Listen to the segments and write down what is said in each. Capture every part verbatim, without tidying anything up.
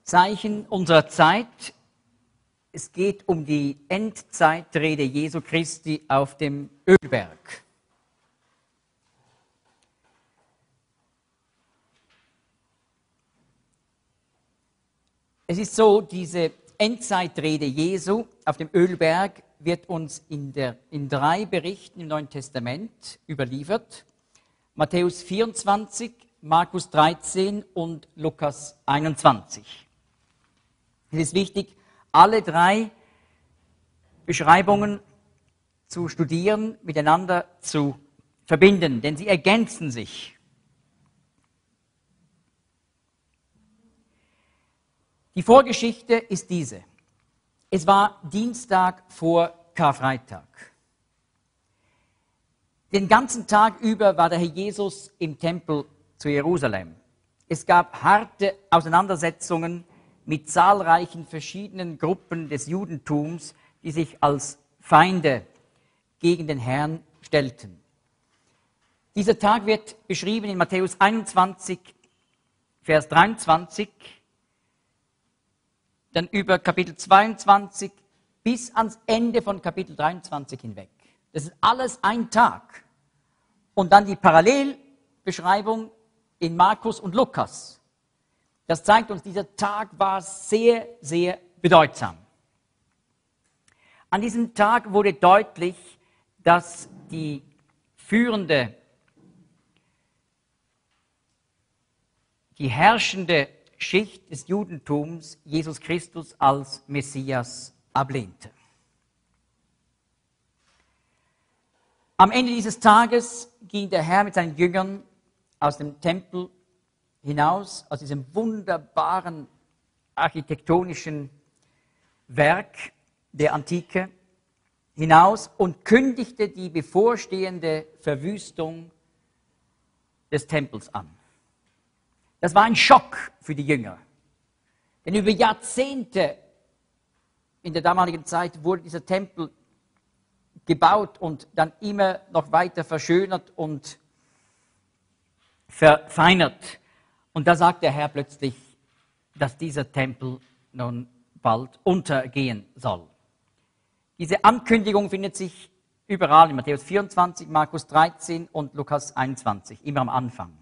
Zeichen unserer Zeit. Es geht um die Endzeitrede Jesu Christi auf dem Ölberg. Es ist so, diese Endzeitrede Jesu auf dem Ölberg wird uns in, der, in drei Berichten im Neuen Testament überliefert. Matthäus vierundzwanzig, Markus dreizehn und Lukas einundzwanzig. Es ist wichtig, alle drei Beschreibungen zu studieren, miteinander zu verbinden, denn sie ergänzen sich. Die Vorgeschichte ist diese. Es war Dienstag vor Karfreitag. Den ganzen Tag über war der Herr Jesus im Tempel zu Jerusalem. Es gab harte Auseinandersetzungen mit zahlreichen verschiedenen Gruppen des Judentums, die sich als Feinde gegen den Herrn stellten. Dieser Tag wird beschrieben in Matthäus einundzwanzig, Vers dreiundzwanzig, dann über Kapitel zweiundzwanzig bis ans Ende von Kapitel dreiundzwanzig hinweg. Das ist alles ein Tag. Und dann die Parallelbeschreibung in Markus und Lukas. Das zeigt uns, dieser Tag war sehr, sehr bedeutsam. An diesem Tag wurde deutlich, dass die führende, die herrschende Schicht des Judentums Jesus Christus als Messias ablehnte. Am Ende dieses Tages ging der Herr mit seinen Jüngern aus dem Tempel hinaus, aus diesem wunderbaren architektonischen Werk der Antike hinaus und kündigte die bevorstehende Verwüstung des Tempels an. Das war ein Schock für die Jünger, denn über Jahrzehnte in der damaligen Zeit wurde dieser Tempel gebaut und dann immer noch weiter verschönert und verfeinert. Und da sagt der Herr plötzlich, dass dieser Tempel nun bald untergehen soll. Diese Ankündigung findet sich überall in Matthäus vierundzwanzig, Markus dreizehn und Lukas einundzwanzig, immer am Anfang.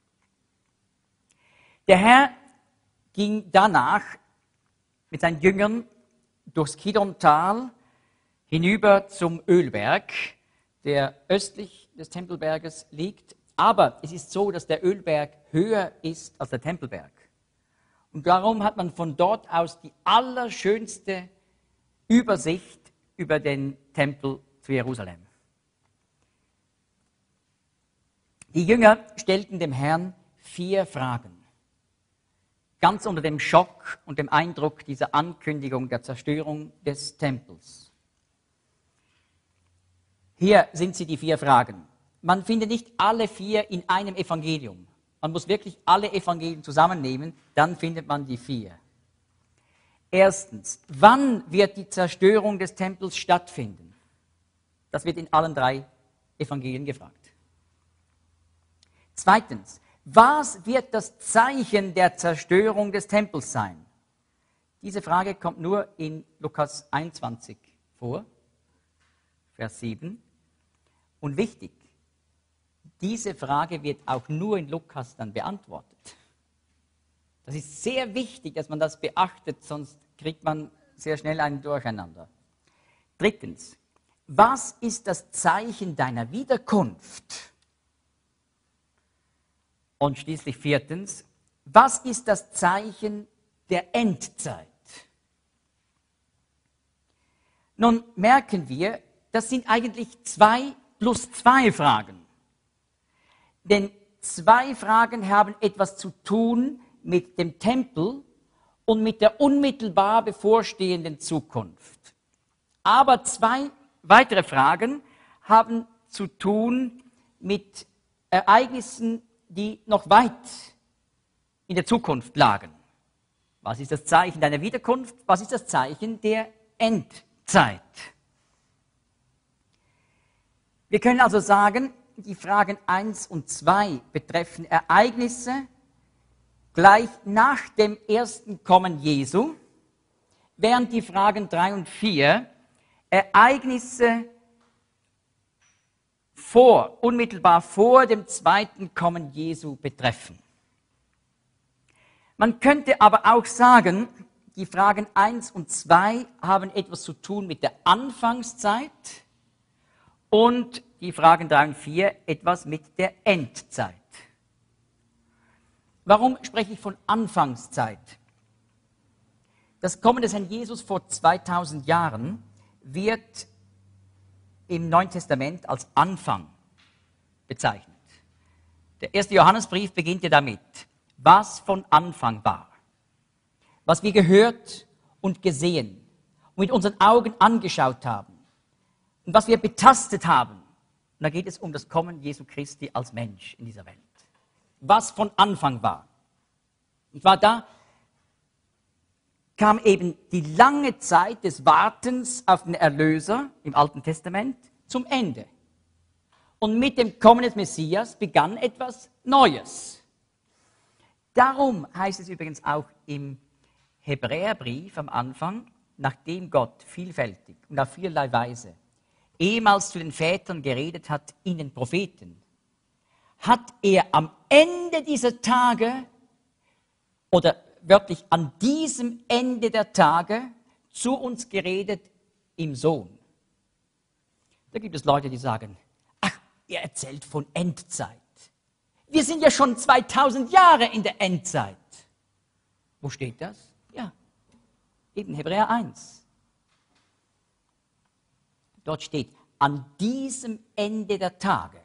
Der Herr ging danach mit seinen Jüngern durchs Kidrontal hinüber zum Ölberg, der östlich des Tempelberges liegt. Aber es ist so, dass der Ölberg höher ist als der Tempelberg. Und darum hat man von dort aus die allerschönste Übersicht über den Tempel zu Jerusalem. Die Jünger stellten dem Herrn vier Fragen. Ganz unter dem Schock und dem Eindruck dieser Ankündigung der Zerstörung des Tempels. Hier sind sie, die vier Fragen. Man findet nicht alle vier in einem Evangelium. Man muss wirklich alle Evangelien zusammennehmen, dann findet man die vier. Erstens, wann wird die Zerstörung des Tempels stattfinden? Das wird in allen drei Evangelien gefragt. Zweitens, was wird das Zeichen der Zerstörung des Tempels sein? Diese Frage kommt nur in Lukas einundzwanzig vor, Vers sieben. Und wichtig, diese Frage wird auch nur in Lukas dann beantwortet. Das ist sehr wichtig, dass man das beachtet, sonst kriegt man sehr schnell ein Durcheinander. Drittens, was ist das Zeichen deiner Wiederkunft? Und schließlich viertens, was ist das Zeichen der Endzeit? Nun merken wir, das sind eigentlich zwei plus zwei Fragen. Denn zwei Fragen haben etwas zu tun mit dem Tempel und mit der unmittelbar bevorstehenden Zukunft. Aber zwei weitere Fragen haben zu tun mit Ereignissen, die noch weit in der Zukunft lagen. Was ist das Zeichen deiner Wiederkunft? Was ist das Zeichen der Endzeit? Wir können also sagen, die Fragen eins und zwei betreffen Ereignisse, gleich nach dem ersten Kommen Jesu, während die Fragen drei und vier Ereignisse vor, unmittelbar vor dem zweiten Kommen Jesu betreffen. Man könnte aber auch sagen, die Fragen eins und zwei haben etwas zu tun mit der Anfangszeit und die Fragen drei und vier etwas mit der Endzeit. Warum spreche ich von Anfangszeit? Das Kommen des Herrn Jesus vor zweitausend Jahren wird im Neuen Testament als Anfang bezeichnet. Der erste Johannesbrief beginnt ja damit, was von Anfang war, was wir gehört und gesehen und mit unseren Augen angeschaut haben und was wir betastet haben. Und da geht es um das Kommen Jesu Christi als Mensch in dieser Welt. Was von Anfang war. Und war da kam eben die lange Zeit des Wartens auf den Erlöser im Alten Testament zum Ende. Und mit dem Kommen des Messias begann etwas Neues. Darum heißt es übrigens auch im Hebräerbrief am Anfang, nachdem Gott vielfältig und auf vielerlei Weise ehemals zu den Vätern geredet hat in den Propheten, hat er am Ende dieser Tage oder wörtlich an diesem Ende der Tage zu uns geredet im Sohn. Da gibt es Leute, die sagen, ach, ihr erzählt von Endzeit. Wir sind ja schon zweitausend Jahre in der Endzeit. Wo steht das? Ja, eben Hebräer eins. Dort steht, an diesem Ende der Tage.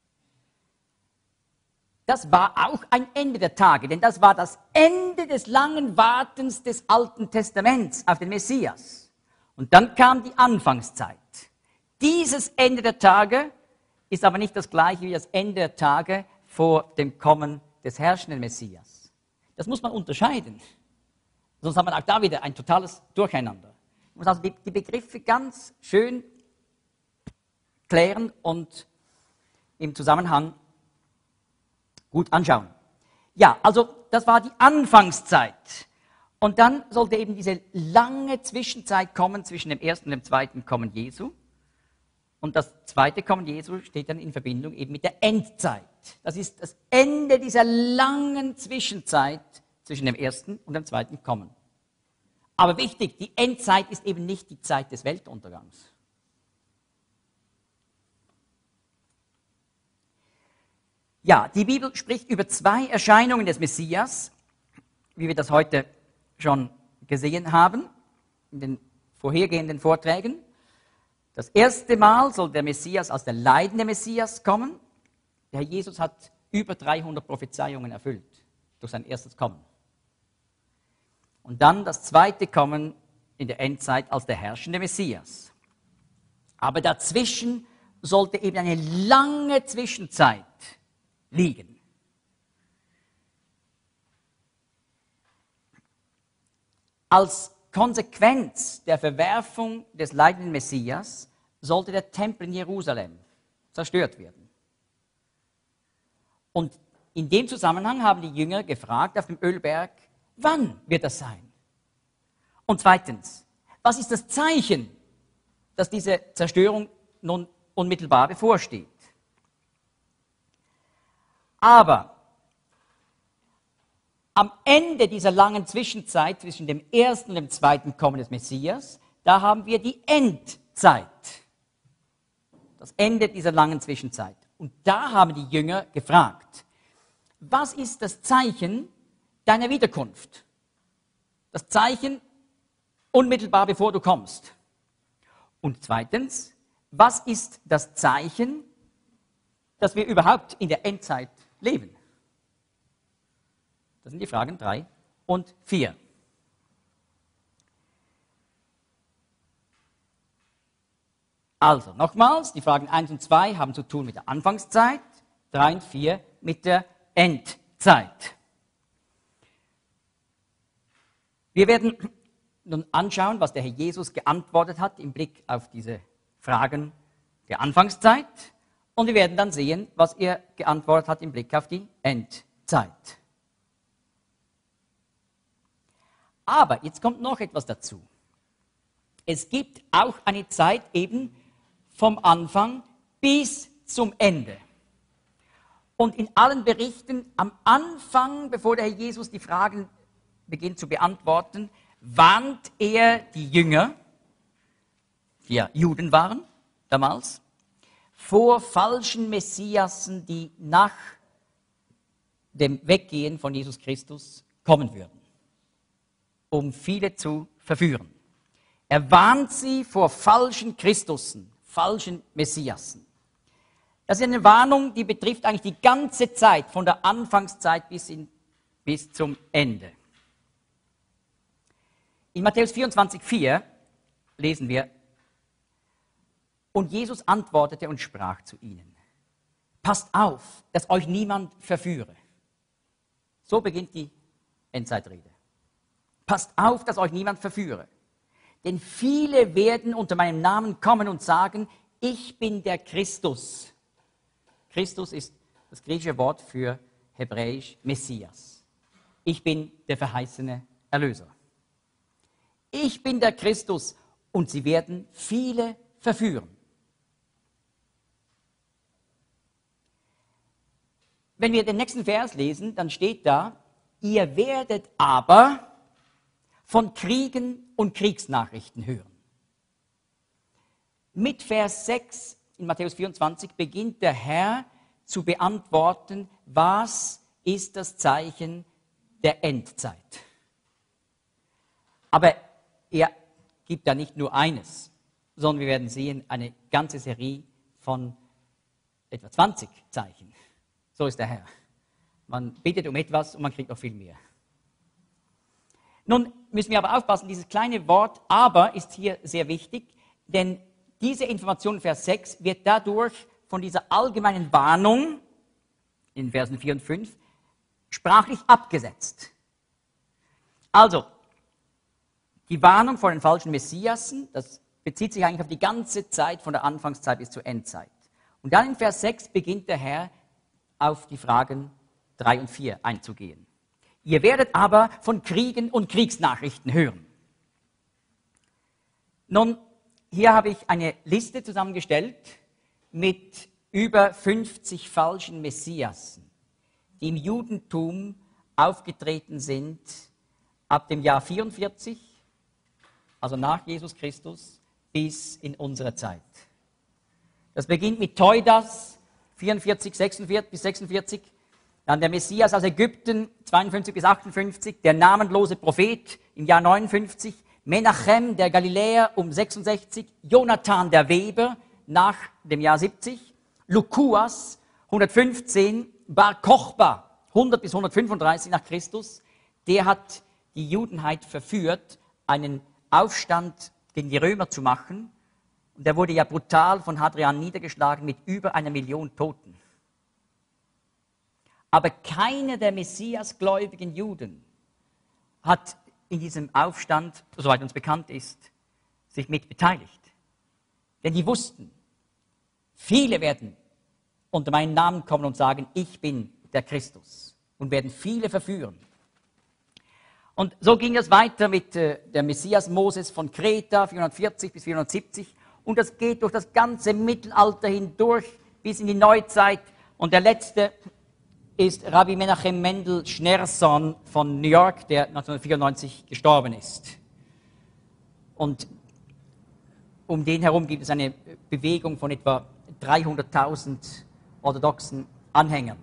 Das war auch ein Ende der Tage, denn das war das Ende des langen Wartens des Alten Testaments auf den Messias. Und dann kam die Anfangszeit. Dieses Ende der Tage ist aber nicht das gleiche wie das Ende der Tage vor dem Kommen des herrschenden Messias. Das muss man unterscheiden. Sonst hat man auch da wieder ein totales Durcheinander. Man muss also die, die Begriffe ganz schön klären und im Zusammenhang gut anschauen. Ja, also das war die Anfangszeit. Und dann sollte eben diese lange Zwischenzeit kommen zwischen dem ersten und dem zweiten Kommen Jesu. Und das zweite Kommen Jesu steht dann in Verbindung eben mit der Endzeit. Das ist das Ende dieser langen Zwischenzeit zwischen dem ersten und dem zweiten Kommen. Aber wichtig, die Endzeit ist eben nicht die Zeit des Weltuntergangs. Ja, die Bibel spricht über zwei Erscheinungen des Messias, wie wir das heute schon gesehen haben, in den vorhergehenden Vorträgen. Das erste Mal soll der Messias als der leidende Messias kommen. Der Herr Jesus hat über dreihundert Prophezeiungen erfüllt durch sein erstes Kommen. Und dann das zweite Kommen in der Endzeit als der herrschende Messias. Aber dazwischen sollte eben eine lange Zwischenzeit liegen. Als Konsequenz der Verwerfung des leidenden Messias sollte der Tempel in Jerusalem zerstört werden. Und in dem Zusammenhang haben die Jünger gefragt auf dem Ölberg, wann wird das sein? Und zweitens, was ist das Zeichen, dass diese Zerstörung nun unmittelbar bevorsteht? Aber am Ende dieser langen Zwischenzeit zwischen dem ersten und dem zweiten Kommen des Messias, da haben wir die Endzeit. Das Ende dieser langen Zwischenzeit. Und da haben die Jünger gefragt, was ist das Zeichen deiner Wiederkunft? Das Zeichen unmittelbar bevor du kommst. Und zweitens, was ist das Zeichen, dass wir überhaupt in der Endzeit leben? Das sind die Fragen drei und vier. Also, nochmals, die Fragen eins und zwei haben zu tun mit der Anfangszeit, drei und vier mit der Endzeit. Wir werden nun anschauen, was der Herr Jesus geantwortet hat im Blick auf diese Fragen der Anfangszeit. Und wir werden dann sehen, was er geantwortet hat im Blick auf die Endzeit. Aber jetzt kommt noch etwas dazu. Es gibt auch eine Zeit eben vom Anfang bis zum Ende. Und in allen Berichten am Anfang, bevor der Herr Jesus die Fragen beginnt zu beantworten, warnt er die Jünger, die ja Juden waren damals, vor falschen Messiasen, die nach dem Weggehen von Jesus Christus kommen würden, um viele zu verführen. Er warnt sie vor falschen Christussen, falschen Messiasen. Das ist eine Warnung, die betrifft eigentlich die ganze Zeit, von der Anfangszeit bis, in, bis zum Ende. In Matthäus vierundzwanzig, vier lesen wir, und Jesus antwortete und sprach zu ihnen, passt auf, dass euch niemand verführe. So beginnt die Endzeitrede. Passt auf, dass euch niemand verführe. Denn viele werden unter meinem Namen kommen und sagen, ich bin der Christus. Christus ist das griechische Wort für hebräisch Messias. Ich bin der verheißene Erlöser. Ich bin der Christus und sie werden viele verführen. Wenn wir den nächsten Vers lesen, dann steht da, ihr werdet aber von Kriegen und Kriegsnachrichten hören. Mit Vers sechs in Matthäus vierundzwanzig beginnt der Herr zu beantworten, was ist das Zeichen der Endzeit. Aber er gibt da nicht nur eines, sondern wir werden sehen, eine ganze Serie von etwa zwanzig Zeichen. So ist der Herr. Man bittet um etwas und man kriegt noch viel mehr. Nun müssen wir aber aufpassen, dieses kleine Wort aber ist hier sehr wichtig, denn diese Information, Vers sechs, wird dadurch von dieser allgemeinen Warnung in Versen vier und fünf sprachlich abgesetzt. Also, die Warnung vor den falschen Messiasen, das bezieht sich eigentlich auf die ganze Zeit von der Anfangszeit bis zur Endzeit. Und dann in Vers sechs beginnt der Herr auf die Fragen drei und vier einzugehen. Ihr werdet aber von Kriegen und Kriegsnachrichten hören. Nun, hier habe ich eine Liste zusammengestellt mit über fünfzig falschen Messiasen, die im Judentum aufgetreten sind ab dem Jahr vierundvierzig, also nach Jesus Christus, bis in unsere Zeit. Das beginnt mit Theudas, vierundvierzig, sechsundvierzig bis sechsundvierzig, dann der Messias aus Ägypten, zweiundfünfzig bis achtundfünfzig, der namenlose Prophet im Jahr neunundfünfzig, Menachem, der Galiläer, um sechsundsechzig, Jonathan, der Weber, nach dem Jahr siebzig, Lukuas, hundertfünfzehn, Bar Kochba, hundert bis hundertfünfunddreißig nach Christus, der hat die Judenheit verführt, einen Aufstand gegen die Römer zu machen. Und der wurde ja brutal von Hadrian niedergeschlagen mit über einer Million Toten. Aber keiner der Messiasgläubigen Juden hat in diesem Aufstand, soweit uns bekannt ist, sich mit beteiligt. Denn die wussten, viele werden unter meinen Namen kommen und sagen, ich bin der Christus, und werden viele verführen. Und so ging es weiter mit äh, der Messias Moses von Kreta, vierhundertvierzig bis vierhundertsiebzig, und das geht durch das ganze Mittelalter hindurch bis in die Neuzeit. Und der letzte ist Rabbi Menachem Mendel Schneerson von New York, der neunzehnhundertvierundneunzig gestorben ist. Und um den herum gibt es eine Bewegung von etwa dreihunderttausend orthodoxen Anhängern.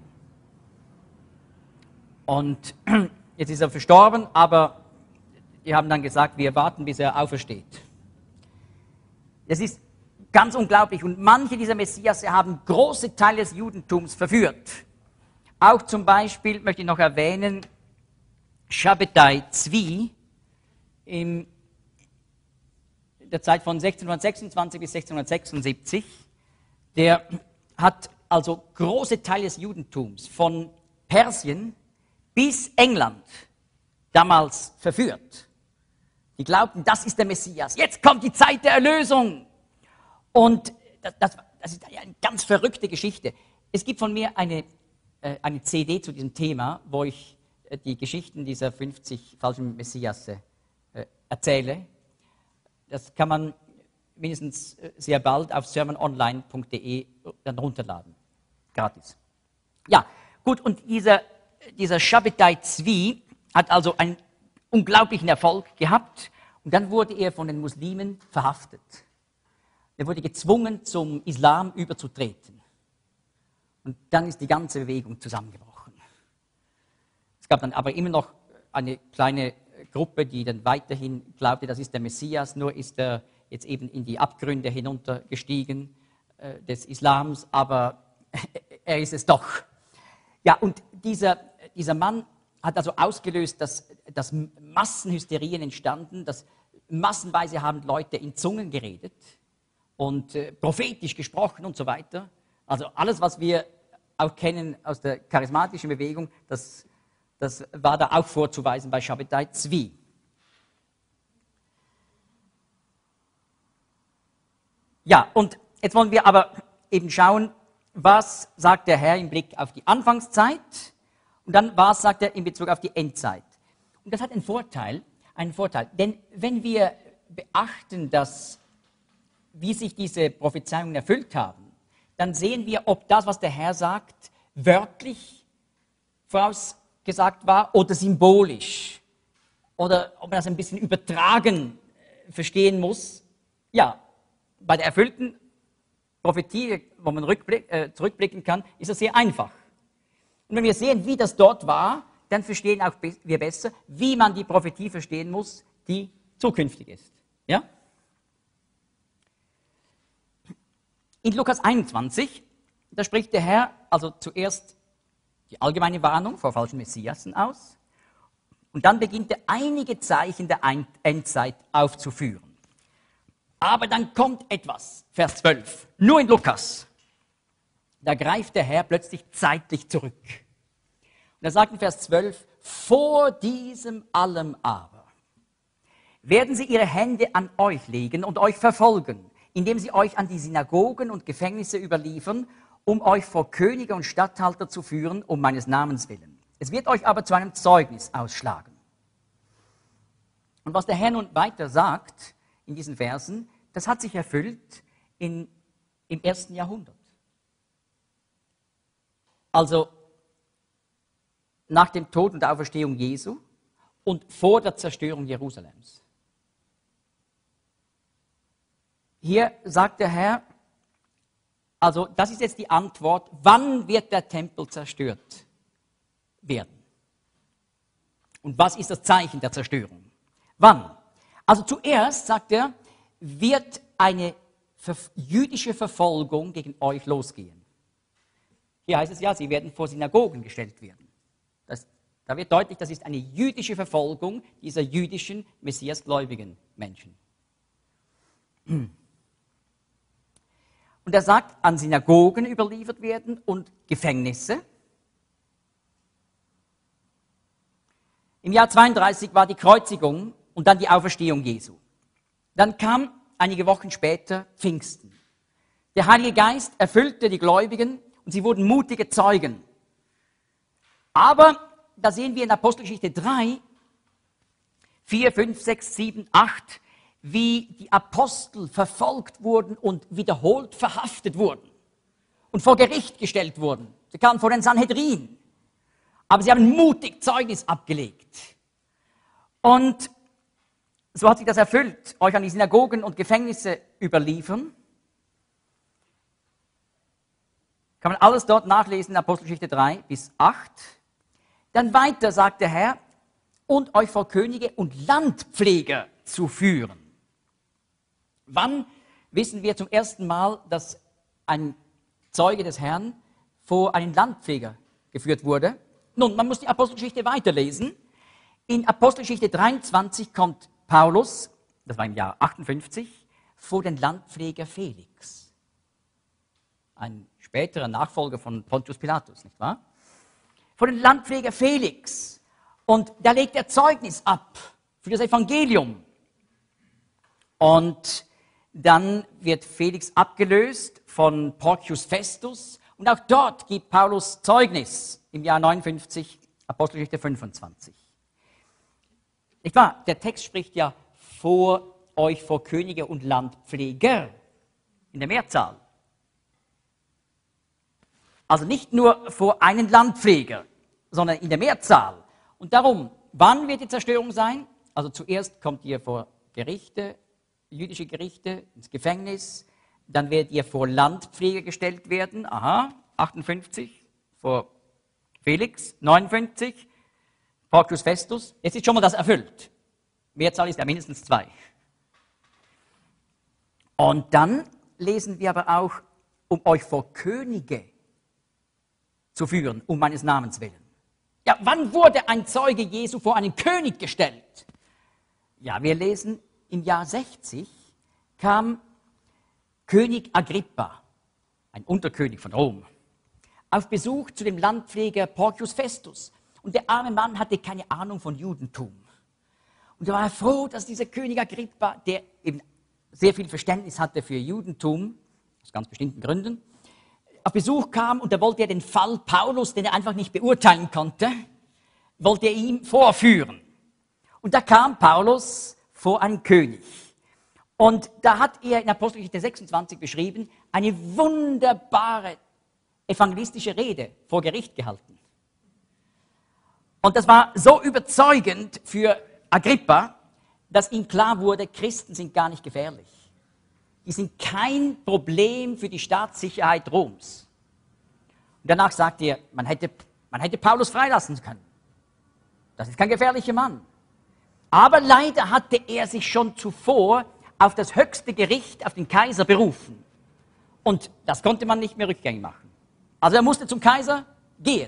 Und jetzt ist er verstorben, aber die haben dann gesagt, wir warten, bis er aufersteht. Das ist ganz unglaublich. Und manche dieser Messias haben große Teile des Judentums verführt. Auch zum Beispiel möchte ich noch erwähnen, Shabbatai Zvi in der Zeit von sechzehnhundertsechsundzwanzig bis sechzehnhundertsechsundsiebzig. Der hat also große Teile des Judentums von Persien bis England damals verführt. Die glaubten, das ist der Messias. Jetzt kommt die Zeit der Erlösung. Und das, das, das ist eine ganz verrückte Geschichte. Es gibt von mir eine, äh, eine C D zu diesem Thema, wo ich äh, die Geschichten dieser fünfzig falschen Messiasse erzähle, das kann man mindestens sehr bald auf sermon online punkt de dann runterladen. Gratis. Ja, gut, und dieser, dieser Shabbatai Zvi hat also einen unglaublichen Erfolg gehabt und dann wurde er von den Muslimen verhaftet. Er wurde gezwungen, zum Islam überzutreten. Und dann ist die ganze Bewegung zusammengebrochen. Es gab dann aber immer noch eine kleine Gruppe, die dann weiterhin glaubte, das ist der Messias, nur ist er jetzt eben in die Abgründe hinuntergestiegen äh, des Islams, aber er ist es doch. Ja, und dieser, dieser Mann hat also ausgelöst, dass, dass Massenhysterien entstanden, dass massenweise haben Leute in Zungen geredet und äh, prophetisch gesprochen und so weiter. Also alles, was wir auch kennen aus der charismatischen Bewegung, das, das war da auch vorzuweisen bei Shabbatai Zvi. Ja, und jetzt wollen wir aber eben schauen, was sagt der Herr im Blick auf die Anfangszeit und dann was sagt er in Bezug auf die Endzeit. Und das hat einen Vorteil, einen Vorteil, denn wenn wir beachten, dass, wie sich diese Prophezeiungen erfüllt haben, dann sehen wir, ob das, was der Herr sagt, wörtlich vorausgesagt war oder symbolisch oder ob man das ein bisschen übertragen verstehen muss. Ja, bei der erfüllten Prophetie, wo man rückblick, äh, zurückblicken kann, ist das sehr einfach. Und wenn wir sehen, wie das dort war, dann verstehen auch wir besser, wie man die Prophetie verstehen muss, die zukünftig ist. Ja? In Lukas einundzwanzig, da spricht der Herr also zuerst die allgemeine Warnung vor falschen Messiasen aus und dann beginnt er einige Zeichen der Endzeit aufzuführen. Aber dann kommt etwas, Vers zwölf, nur in Lukas. Da greift der Herr plötzlich zeitlich zurück. Und er sagt in Vers zwölf, vor diesem allem aber werden sie ihre Hände an euch legen und euch verfolgen, indem sie euch an die Synagogen und Gefängnisse überliefern, um euch vor Könige und Statthalter zu führen, um meines Namens willen. Es wird euch aber zu einem Zeugnis ausschlagen. Und was der Herr nun weiter sagt in diesen Versen, das hat sich erfüllt in, im ersten Jahrhundert. Also nach dem Tod und der Auferstehung Jesu und vor der Zerstörung Jerusalems. Hier sagt der Herr, also das ist jetzt die Antwort, wann wird der Tempel zerstört werden? Und was ist das Zeichen der Zerstörung? Wann? Also zuerst, sagt er, wird eine jüdische Verfolgung gegen euch losgehen. Hier heißt es ja, sie werden vor Synagogen gestellt werden. Das, da wird deutlich, das ist eine jüdische Verfolgung dieser jüdischen, messiasgläubigen Menschen. Und er sagt, an Synagogen überliefert werden und Gefängnisse. Im Jahr zweiunddreißig war die Kreuzigung und dann die Auferstehung Jesu. Dann kam einige Wochen später Pfingsten. Der Heilige Geist erfüllte die Gläubigen und sie wurden mutige Zeugen. Aber da sehen wir in Apostelgeschichte drei, vier, fünf, sechs, sieben, acht, wie die Apostel verfolgt wurden und wiederholt verhaftet wurden und vor Gericht gestellt wurden. Sie kamen vor den Sanhedrin, aber sie haben mutig Zeugnis abgelegt. Und so hat sich das erfüllt, euch an die Synagogen und Gefängnisse überliefern. Kann man alles dort nachlesen in Apostelgeschichte drei bis acht. Dann weiter sagt der Herr, und euch vor Könige und Landpfleger zu führen. Wann wissen wir zum ersten Mal, dass ein Zeuge des Herrn vor einen Landpfleger geführt wurde? Nun, man muss die Apostelgeschichte weiterlesen. In Apostelgeschichte dreiundzwanzig kommt Paulus, das war im Jahr achtundfünfzig, vor den Landpfleger Felix. Ein späterer Nachfolger von Pontius Pilatus, nicht wahr? Vor den Landpfleger Felix. Und da legt er Zeugnis ab für das Evangelium. Und dann wird Felix abgelöst von Porcius Festus. Und auch dort gibt Paulus Zeugnis im Jahr neunundfünfzig, Apostelgeschichte fünfundzwanzig. Nicht wahr? Der Text spricht ja vor euch vor Könige und Landpfleger in der Mehrzahl. Also nicht nur vor einen Landpfleger, sondern in der Mehrzahl. Und darum, wann wird die Zerstörung sein? Also zuerst kommt ihr vor Gerichte, jüdische Gerichte, ins Gefängnis, dann werdet ihr vor Landpfleger gestellt werden, aha, achtundfünfzig, vor Felix, neunundfünfzig, Porcius Festus, jetzt ist schon mal das erfüllt. Mehrzahl ist ja mindestens zwei. Und dann lesen wir aber auch, um euch vor Könige zu führen, um meines Namens willen. Ja, wann wurde ein Zeuge Jesu vor einen König gestellt? Ja, wir lesen, im Jahr sechzig kam König Agrippa, ein Unterkönig von Rom, auf Besuch zu dem Landpfleger Porcius Festus. Und der arme Mann hatte keine Ahnung von Judentum. Und er war froh, dass dieser König Agrippa, der eben sehr viel Verständnis hatte für Judentum, aus ganz bestimmten Gründen, auf Besuch kam und da wollte er den Fall Paulus, den er einfach nicht beurteilen konnte, wollte er ihm vorführen. Und da kam Paulus vor einen König. Und da hat er in Apostelgeschichte sechsundzwanzig beschrieben, eine wunderbare evangelistische Rede vor Gericht gehalten. Und das war so überzeugend für Agrippa, dass ihm klar wurde, Christen sind gar nicht gefährlich. Die sind kein Problem für die Staatssicherheit Roms. Und danach sagt er, man hätte, man hätte Paulus freilassen können. Das ist kein gefährlicher Mann. Aber leider hatte er sich schon zuvor auf das höchste Gericht, auf den Kaiser berufen. Und das konnte man nicht mehr rückgängig machen. Also er musste zum Kaiser gehen.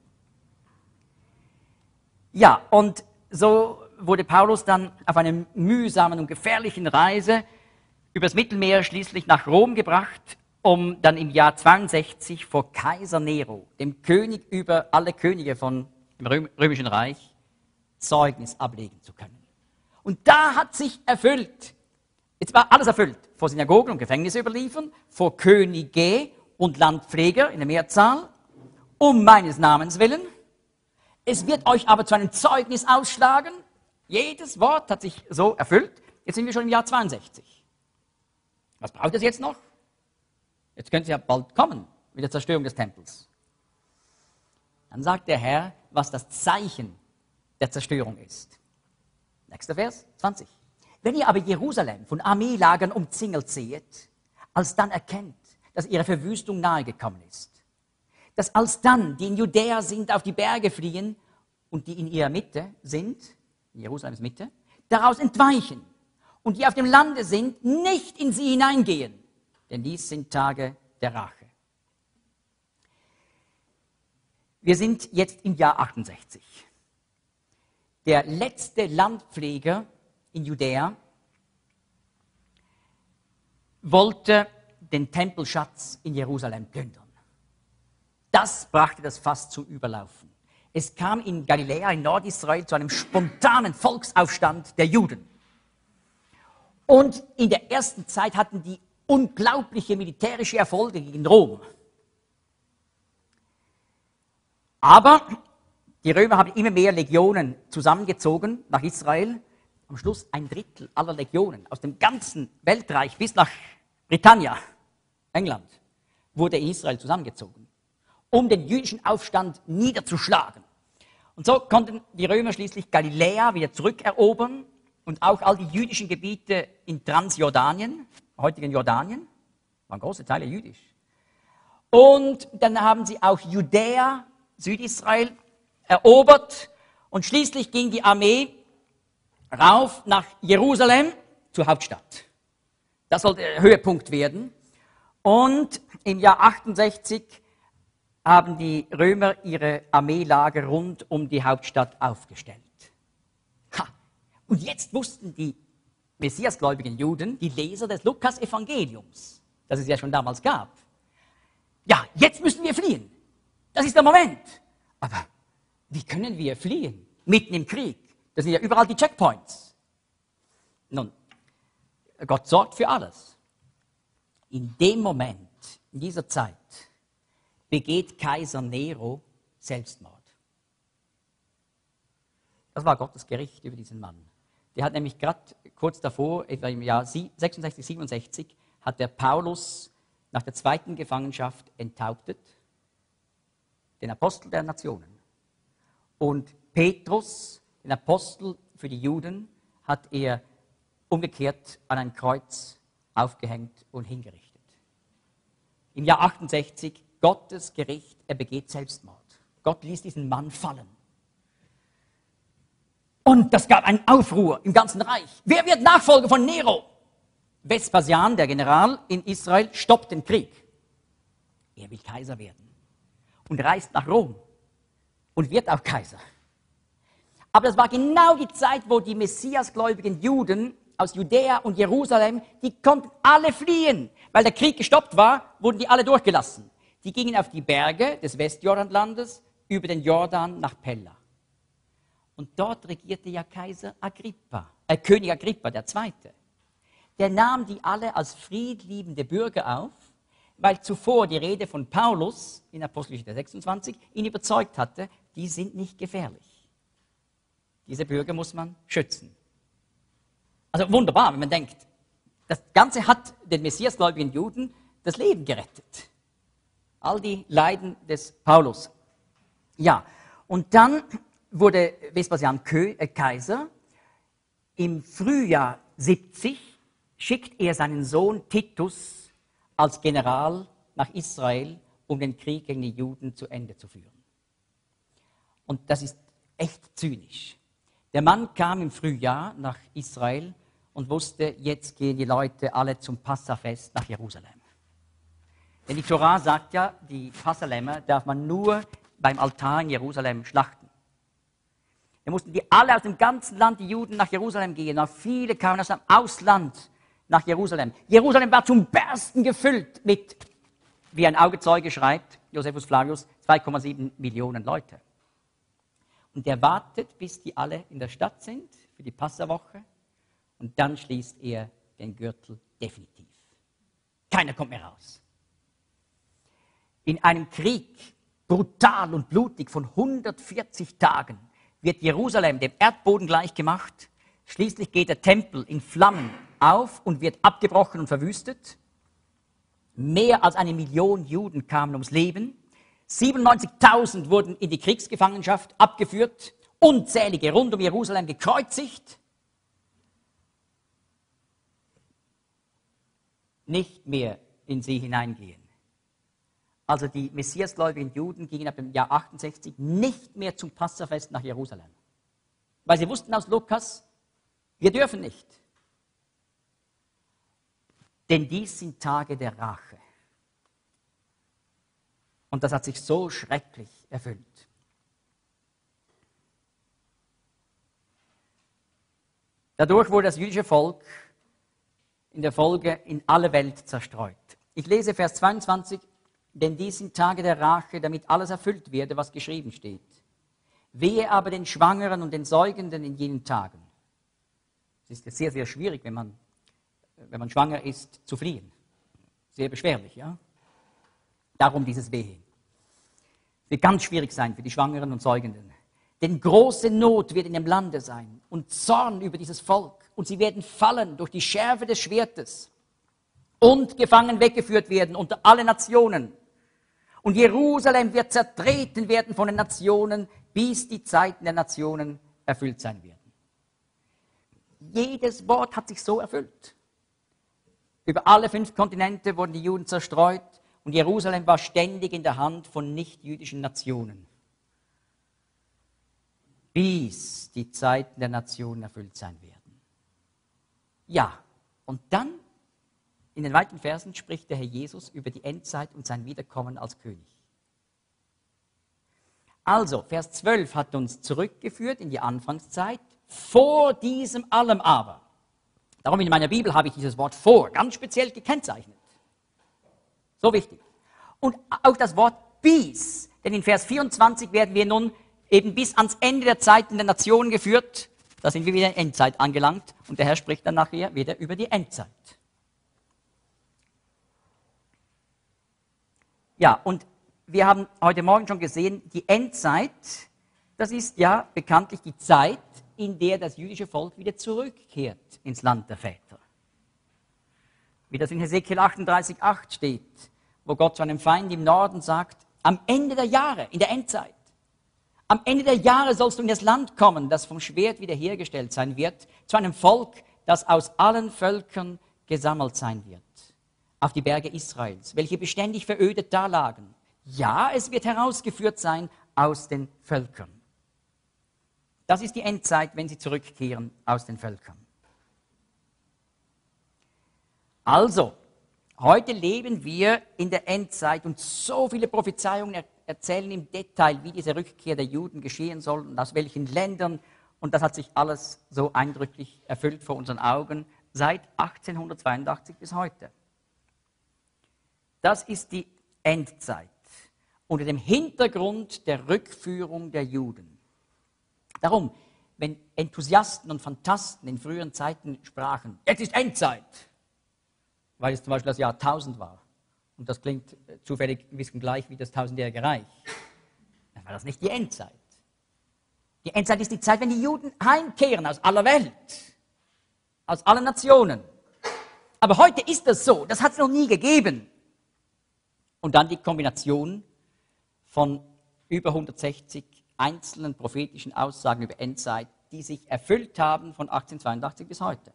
Ja, und so wurde Paulus dann auf einer mühsamen und gefährlichen Reise übers Mittelmeer schließlich nach Rom gebracht, um dann im Jahr zweiundsechzig vor Kaiser Nero, dem König über alle Könige von dem Römischen Reich, Zeugnis ablegen zu können. Und da hat sich erfüllt, jetzt war alles erfüllt, vor Synagogen und Gefängnisse überliefern, vor Könige und Landpfleger in der Mehrzahl, um meines Namens willen. Es wird euch aber zu einem Zeugnis ausschlagen. Jedes Wort hat sich so erfüllt. Jetzt sind wir schon im Jahr zweiundsechzig. Was braucht es jetzt noch? Jetzt könnte es ja bald kommen mit der Zerstörung des Tempels. Dann sagt der Herr, was das Zeichen der Zerstörung ist. Nächster Vers, zwanzig. Wenn ihr aber Jerusalem von Armeelagern umzingelt seht, alsdann erkennt, dass ihre Verwüstung nahegekommen ist. Dass alsdann, die in Judäa sind, auf die Berge fliehen und die in ihrer Mitte sind, in Jerusalems Mitte, daraus entweichen und die auf dem Lande sind, nicht in sie hineingehen, denn dies sind Tage der Rache. Wir sind jetzt im Jahr achtundsechzig. Der letzte Landpfleger in Judäa wollte den Tempelschatz in Jerusalem plündern. Das brachte das Fass zum Überlaufen. Es kam in Galiläa, in Nordisrael, zu einem spontanen Volksaufstand der Juden. Und in der ersten Zeit hatten die unglaubliche militärische Erfolge gegen Rom. Aber die Römer haben immer mehr Legionen zusammengezogen nach Israel. Am Schluss ein Drittel aller Legionen aus dem ganzen Weltreich bis nach Britannia, England, wurde in Israel zusammengezogen, um den jüdischen Aufstand niederzuschlagen. Und so konnten die Römer schließlich Galiläa wieder zurückerobern und auch all die jüdischen Gebiete in Transjordanien, heutigen Jordanien, waren große Teile jüdisch. Und dann haben sie auch Judäa, Südisrael, erobert und schließlich ging die Armee rauf nach Jerusalem, zur Hauptstadt. Das sollte der Höhepunkt werden. Und im Jahr achtundsechzig haben die Römer ihre Armeelager rund um die Hauptstadt aufgestellt. Ha. Und jetzt wussten die messiasgläubigen Juden, die Leser des Lukas-Evangeliums, das es ja schon damals gab, ja, jetzt müssen wir fliehen. Das ist der Moment. Aber wie können wir fliehen? Mitten im Krieg. Das sind ja überall die Checkpoints. Nun, Gott sorgt für alles. In dem Moment, in dieser Zeit, begeht Kaiser Nero Selbstmord. Das war Gottes Gericht über diesen Mann. Der hat nämlich gerade kurz davor, etwa im Jahr sechsundsechzig, siebenundsechzig, hat der Paulus nach der zweiten Gefangenschaft enthauptet, den Apostel der Nationen. Und Petrus, den Apostel für die Juden, hat er umgekehrt an ein Kreuz aufgehängt und hingerichtet. Im Jahr achtundsechzig, Gottes Gericht, er begeht Selbstmord. Gott ließ diesen Mann fallen. Und das gab einen Aufruhr im ganzen Reich. Wer wird Nachfolger von Nero? Vespasian, der General in Israel, stoppt den Krieg. Er will Kaiser werden und reist nach Rom und wird auch Kaiser. Aber das war genau die Zeit, wo die messiasgläubigen Juden aus Judäa und Jerusalem, die konnten alle fliehen. Weil der Krieg gestoppt war, wurden die alle durchgelassen. Die gingen auf die Berge des Westjordanlandes über den Jordan nach Pella. Und dort regierte ja Kaiser Agrippa, äh, König Agrippa der Zweite. Der nahm die alle als friedliebende Bürger auf, weil zuvor die Rede von Paulus in Apostelgeschichte sechsundzwanzig ihn überzeugt hatte, die sind nicht gefährlich. Diese Bürger muss man schützen. Also wunderbar, wenn man denkt, das Ganze hat den messiasgläubigen Juden das Leben gerettet. All die Leiden des Paulus. Ja, und dann wurde Vespasian Kaiser. Im Frühjahr siebzig schickt er seinen Sohn Titus als General nach Israel, um den Krieg gegen die Juden zu Ende zu führen. Und das ist echt zynisch. Der Mann kam im Frühjahr nach Israel und wusste, jetzt gehen die Leute alle zum Passafest nach Jerusalem. Denn die Torah sagt ja, die Passalämmer darf man nur beim Altar in Jerusalem schlachten. Da mussten die alle aus dem ganzen Land, die Juden, nach Jerusalem gehen. Auch viele kamen aus dem Ausland nach Jerusalem. Jerusalem war zum Bersten gefüllt mit, wie ein Augenzeuge schreibt, Josephus Flavius, zwei Komma sieben Millionen Leute. Und er wartet, bis die alle in der Stadt sind für die Passawoche und dann schließt er den Gürtel definitiv. Keiner kommt mehr raus. In einem Krieg, brutal und blutig von hundertvierzig Tagen, wird Jerusalem dem Erdboden gleichgemacht. Schließlich geht der Tempel in Flammen auf und wird abgebrochen und verwüstet. Mehr als eine Million Juden kamen ums Leben. siebenundneunzigtausend wurden in die Kriegsgefangenschaft abgeführt. Unzählige rund um Jerusalem gekreuzigt. Nicht mehr in sie hineingehen. Also die messiasgläubigen Juden gingen ab dem Jahr achtundsechzig nicht mehr zum Passafest nach Jerusalem. Weil sie wussten aus Lukas, wir dürfen nicht. Denn dies sind Tage der Rache. Und das hat sich so schrecklich erfüllt. Dadurch wurde das jüdische Volk in der Folge in alle Welt zerstreut. Ich lese Vers zweiundzwanzig. Denn dies sind Tage der Rache, damit alles erfüllt werde, was geschrieben steht. Wehe aber den Schwangeren und den Säugenden in jenen Tagen. Es ist sehr, sehr schwierig, wenn man, wenn man schwanger ist, zu fliehen. Sehr beschwerlich, ja? Darum dieses Wehe. Es wird ganz schwierig sein für die Schwangeren und Säugenden. Denn große Not wird in dem Lande sein und Zorn über dieses Volk. Und sie werden fallen durch die Schärfe des Schwertes und gefangen weggeführt werden unter alle Nationen. Und Jerusalem wird zertreten werden von den Nationen, bis die Zeiten der Nationen erfüllt sein werden. Jedes Wort hat sich so erfüllt. Über alle fünf Kontinente wurden die Juden zerstreut und Jerusalem war ständig in der Hand von nichtjüdischen Nationen. Bis die Zeiten der Nationen erfüllt sein werden. Ja, und dann in den weiteren Versen spricht der Herr Jesus über die Endzeit und sein Wiederkommen als König. Also, Vers zwölf hat uns zurückgeführt in die Anfangszeit, vor diesem allem aber. Darum in meiner Bibel habe ich dieses Wort vor ganz speziell gekennzeichnet. So wichtig. Und auch das Wort bis, denn in Vers vierundzwanzig werden wir nun eben bis ans Ende der Zeiten der Nationen geführt. Da sind wir wieder in der Endzeit angelangt und der Herr spricht dann nachher wieder über die Endzeit. Ja, und wir haben heute Morgen schon gesehen, die Endzeit, das ist ja bekanntlich die Zeit, in der das jüdische Volk wieder zurückkehrt ins Land der Väter. Wie das in Hesekiel achtunddreißig acht steht, wo Gott zu einem Feind im Norden sagt, am Ende der Jahre, in der Endzeit, am Ende der Jahre sollst du in das Land kommen, das vom Schwert wiederhergestellt sein wird, zu einem Volk, das aus allen Völkern gesammelt sein wird, auf die Berge Israels, welche beständig verödet dalagen. Ja, es wird herausgeführt sein aus den Völkern. Das ist die Endzeit, wenn sie zurückkehren aus den Völkern. Also, heute leben wir in der Endzeit und so viele Prophezeiungen er erzählen im Detail, wie diese Rückkehr der Juden geschehen soll und aus welchen Ländern. Und das hat sich alles so eindrücklich erfüllt vor unseren Augen seit achtzehnhundertzweiundachtzig bis heute. Das ist die Endzeit unter dem Hintergrund der Rückführung der Juden. Darum, wenn Enthusiasten und Phantasten in früheren Zeiten sprachen, jetzt ist Endzeit, weil es zum Beispiel das Jahr tausend war, und das klingt zufällig ein bisschen gleich wie das tausendjährige Reich, dann war das nicht die Endzeit. Die Endzeit ist die Zeit, wenn die Juden heimkehren aus aller Welt, aus allen Nationen. Aber heute ist das so, das hat es noch nie gegeben. Und dann die Kombination von über hundertsechzig einzelnen prophetischen Aussagen über Endzeit, die sich erfüllt haben von achtzehnhundertzweiundachtzig bis heute.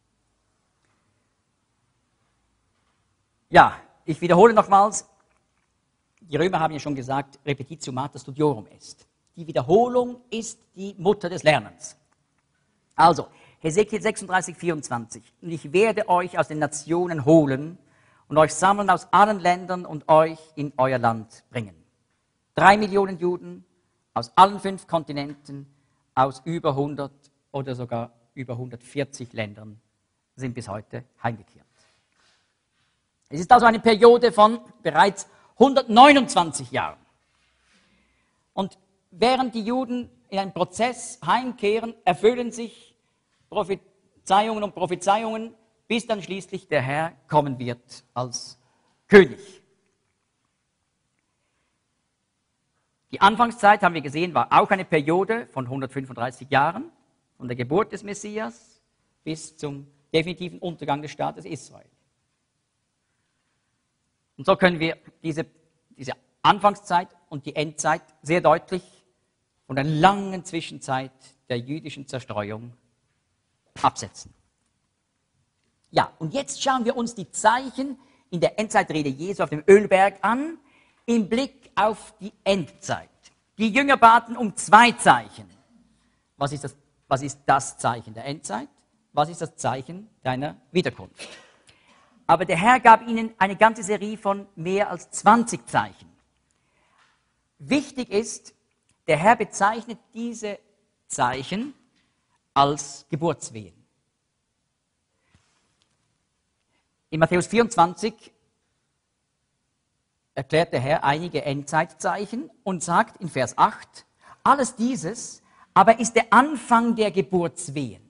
Ja, ich wiederhole nochmals, die Römer haben ja schon gesagt, Repetitio mater studiorum est. Die Wiederholung ist die Mutter des Lernens. Also, Hesekiel sechsunddreißig, vierundzwanzig. Und ich werde euch aus den Nationen holen und euch sammeln aus allen Ländern und euch in euer Land bringen. Drei Millionen Juden aus allen fünf Kontinenten, aus über hundert oder sogar über hundertvierzig Ländern sind bis heute heimgekehrt. Es ist also eine Periode von bereits hundertneunundzwanzig Jahren. Und während die Juden in einem Prozess heimkehren, erfüllen sich Prophezeiungen und Prophezeiungen, bis dann schließlich der Herr kommen wird als König. Die Anfangszeit, haben wir gesehen, war auch eine Periode von hundertfünfunddreißig Jahren, von der Geburt des Messias bis zum definitiven Untergang des Staates Israel. Und so können wir diese, diese Anfangszeit und die Endzeit sehr deutlich von der langen Zwischenzeit der jüdischen Zerstreuung absetzen. Ja, und jetzt schauen wir uns die Zeichen in der Endzeitrede Jesu auf dem Ölberg an, im Blick auf die Endzeit. Die Jünger baten um zwei Zeichen. Was ist das, was ist das Zeichen der Endzeit? Was ist das Zeichen deiner Wiederkunft? Aber der Herr gab ihnen eine ganze Serie von mehr als zwanzig Zeichen. Wichtig ist, der Herr bezeichnet diese Zeichen als Geburtswehen. In Matthäus vierundzwanzig erklärt der Herr einige Endzeitzeichen und sagt in Vers acht, alles dieses aber ist der Anfang der Geburtswehen.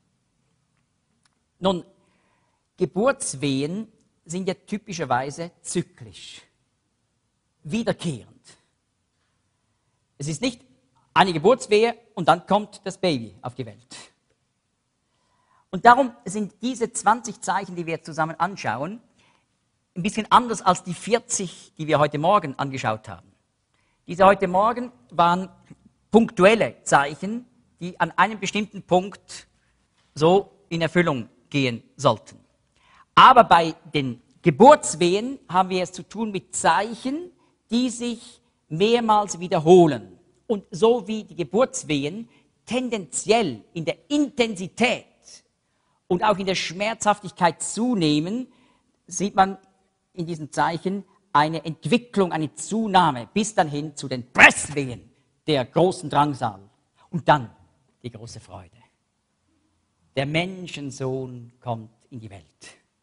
Nun, Geburtswehen sind ja typischerweise zyklisch, wiederkehrend. Es ist nicht eine Geburtswehe und dann kommt das Baby auf die Welt. Und darum sind diese zwanzig Zeichen, die wir jetzt zusammen anschauen, ein bisschen anders als die vierzig, die wir heute Morgen angeschaut haben. Diese heute Morgen waren punktuelle Zeichen, die an einem bestimmten Punkt so in Erfüllung gehen sollten. Aber bei den Geburtswehen haben wir es zu tun mit Zeichen, die sich mehrmals wiederholen. Und so wie die Geburtswehen tendenziell in der Intensität und auch in der Schmerzhaftigkeit zunehmen, sieht man in diesen Zeichen eine Entwicklung, eine Zunahme bis dann hin zu den Presswehen der großen Drangsal. Und dann die große Freude. Der Menschensohn kommt in die Welt.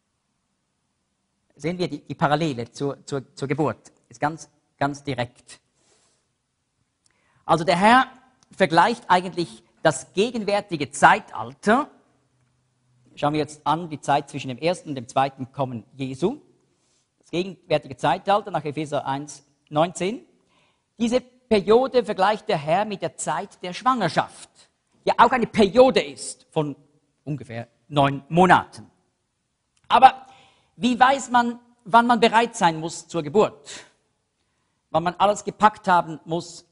Sehen wir die, die Parallele zur, zur, zur Geburt. Ist ganz, ganz direkt. Also der Herr vergleicht eigentlich das gegenwärtige Zeitalter. Schauen wir jetzt an, die Zeit zwischen dem ersten und dem zweiten Kommen Jesu. Das gegenwärtige Zeitalter nach Epheser eins, neunzehn. Diese Periode vergleicht der Herr mit der Zeit der Schwangerschaft. ja auch eine Periode ist von ungefähr neun Monaten. Aber wie weiß man, wann man bereit sein muss zur Geburt? Wann man alles gepackt haben muss?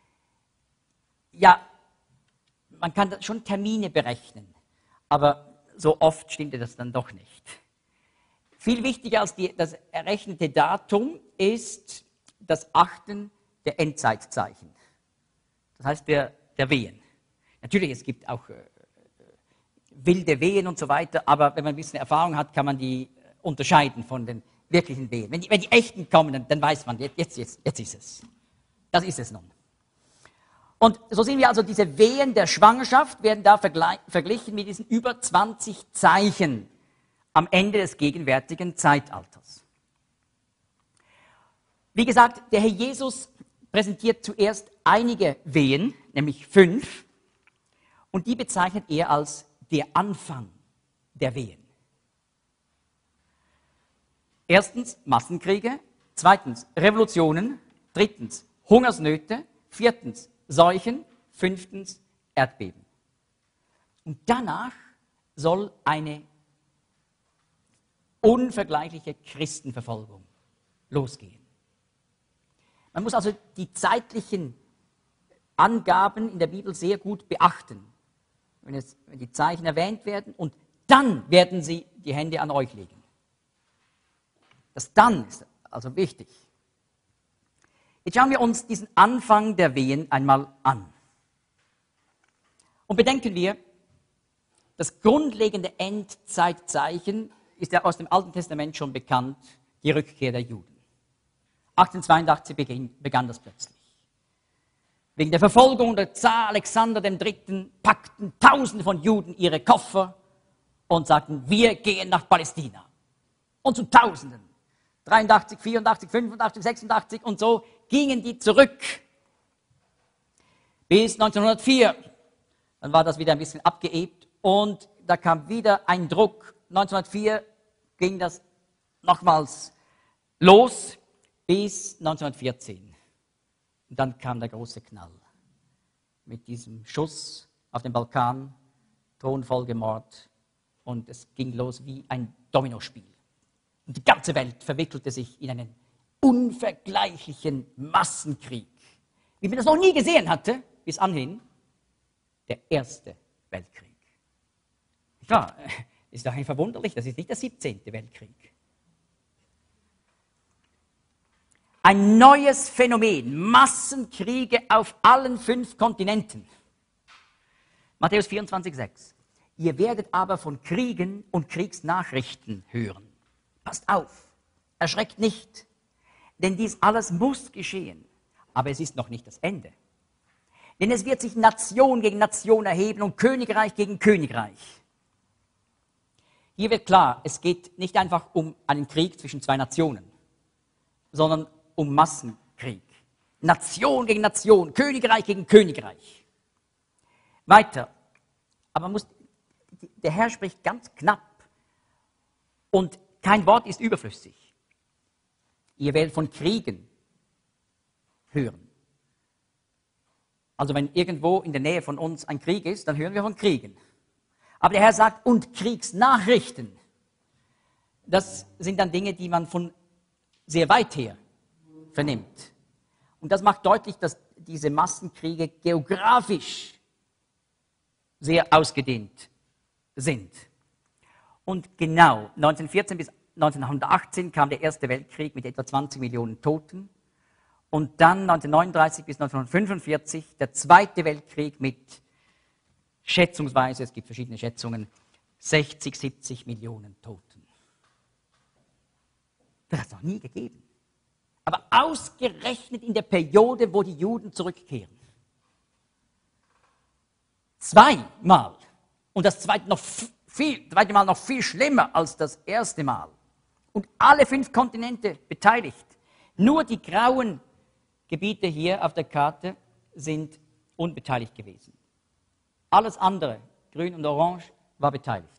Ja, man kann schon Termine berechnen, aber so oft stimmte das dann doch nicht. Viel wichtiger als die, das errechnete Datum ist das Achten der Endzeitzeichen. Das heißt der, der Wehen. Natürlich, es gibt auch äh, wilde Wehen und so weiter, aber wenn man ein bisschen Erfahrung hat, kann man die unterscheiden von den wirklichen Wehen. Wenn die, wenn die echten kommen, dann, dann weiß man, jetzt, jetzt, jetzt ist es. Das ist es nun. Und so sehen wir also, diese Wehen der Schwangerschaft werden da verglichen mit diesen über zwanzig Zeichen am Ende des gegenwärtigen Zeitalters. Wie gesagt, der Herr Jesus präsentiert zuerst einige Wehen, nämlich fünf, und die bezeichnet er als der Anfang der Wehen. Erstens Massenkriege, zweitens Revolutionen, drittens Hungersnöte, viertens Seuchen, fünftens Erdbeben. Und danach soll eine unvergleichliche Christenverfolgung losgehen. Man muss also die zeitlichen Angaben in der Bibel sehr gut beachten, wenn, es, wenn die Zeichen erwähnt werden, und dann werden sie die Hände an euch legen. Das dann ist also wichtig. Jetzt schauen wir uns diesen Anfang der Wehen einmal an. Und bedenken wir, das grundlegende Endzeitzeichen ist ja aus dem Alten Testament schon bekannt, die Rückkehr der Juden. achtzehnhundertzweiundachtzig begann, begann das plötzlich. Wegen der Verfolgung der Zar Alexander der Dritte packten Tausende von Juden ihre Koffer und sagten, wir gehen nach Palästina. Und zu Tausenden, dreiundachtzig, vierundachtzig, fünfundachtzig, sechsundachtzig und so, gingen die zurück. Bis neunzehnhundertvier, dann war das wieder ein bisschen abgeebt und da kam wieder ein Druck. neunzehnhundertvier ging das nochmals los bis neunzehnhundertvierzehn. Und dann kam der große Knall mit diesem Schuss auf den Balkan, Thronfolgemord, und es ging los wie ein Dominospiel. Und die ganze Welt verwickelte sich in einen unvergleichlichen Massenkrieg, wie man das noch nie gesehen hatte, bis anhin der Erste Weltkrieg. Klar, ist doch ein verwunderlich, das ist nicht der siebzehnte Weltkrieg. Ein neues Phänomen, Massenkriege auf allen fünf Kontinenten. Matthäus vierundzwanzig, sechs. Ihr werdet aber von Kriegen und Kriegsnachrichten hören. Passt auf, erschreckt nicht, denn dies alles muss geschehen, aber es ist noch nicht das Ende. Denn es wird sich Nation gegen Nation erheben und Königreich gegen Königreich. Hier wird klar, es geht nicht einfach um einen Krieg zwischen zwei Nationen, sondern um Massenkrieg. Nation gegen Nation, Königreich gegen Königreich. Weiter, aber man muss, der Herr spricht ganz knapp und kein Wort ist überflüssig. Ihr werdet von Kriegen hören. Also wenn irgendwo in der Nähe von uns ein Krieg ist, dann hören wir von Kriegen. Aber der Herr sagt, und Kriegsnachrichten. Das sind dann Dinge, die man von sehr weit her vernimmt. Und das macht deutlich, dass diese Massenkriege geografisch sehr ausgedehnt sind. Und genau neunzehnhundertvierzehn bis neunzehnhundertachtzehn kam der Erste Weltkrieg mit etwa zwanzig Millionen Toten. Und dann neunzehnhundertneununddreißig bis neunzehnhundertfünfundvierzig der Zweite Weltkrieg mit schätzungsweise, es gibt verschiedene Schätzungen, sechzig, siebzig Millionen Toten. Das hat es noch nie gegeben. Aber ausgerechnet in der Periode, wo die Juden zurückkehren. Zweimal. Und das zweite, noch viel, zweite Mal noch viel schlimmer als das erste Mal. Und alle fünf Kontinente beteiligt. Nur die grauen Gebiete hier auf der Karte sind unbeteiligt gewesen. Alles andere, grün und orange, war beteiligt.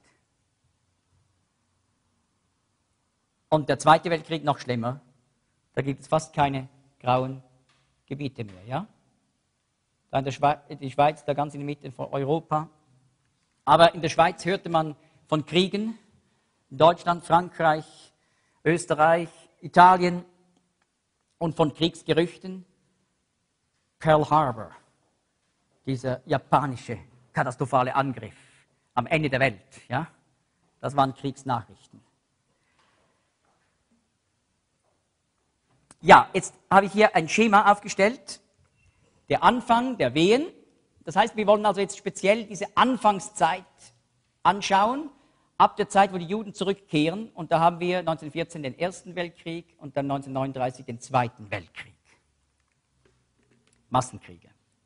Und der Zweite Weltkrieg noch schlimmer. Da gibt es fast keine grauen Gebiete mehr. Ja? da in der Schweiz, die Schweiz, da ganz in der Mitte von Europa. Aber in der Schweiz hörte man von Kriegen, in Deutschland, Frankreich, Österreich, Italien und von Kriegsgerüchten. Pearl Harbor, dieser japanische katastrophale Angriff am Ende der Welt, ja, das waren Kriegsnachrichten. Ja, jetzt habe ich hier ein Schema aufgestellt, der Anfang der Wehen. Das heißt, wir wollen also jetzt speziell diese Anfangszeit anschauen, ab der Zeit, wo die Juden zurückkehren. Und da haben wir neunzehnhundertvierzehn den Ersten Weltkrieg und dann neunzehnhundertneununddreißig den Zweiten Weltkrieg. Massenkriege.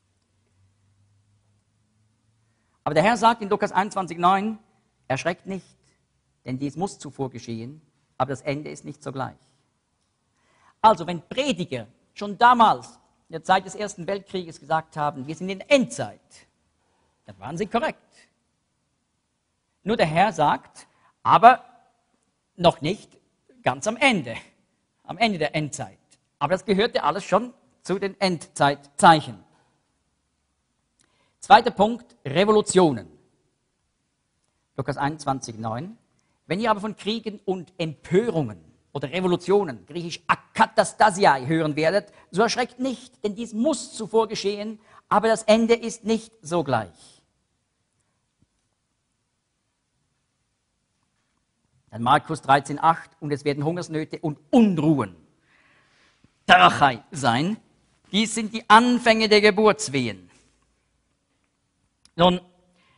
Aber der Herr sagt in Lukas einundzwanzig neun, erschreckt nicht, denn dies muss zuvor geschehen, aber das Ende ist nicht sogleich. Also wenn Prediger schon damals, in der Zeit des Ersten Weltkrieges, gesagt haben, wir sind in der Endzeit, dann waren sie korrekt. Nur der Herr sagt, aber noch nicht ganz am Ende, am Ende der Endzeit. Aber das gehörte alles schon zu den Endzeitzeichen. Zweiter Punkt, Revolutionen. Lukas einundzwanzig neun. Wenn ihr aber von Kriegen und Empörungen oder Revolutionen, griechisch akatastasiai, hören werdet, so erschreckt nicht, denn dies muss zuvor geschehen, aber das Ende ist nicht sogleich. Dann Markus dreizehn acht, und es werden Hungersnöte und Unruhen, Tarachai, sein. Dies sind die Anfänge der Geburtswehen. Nun,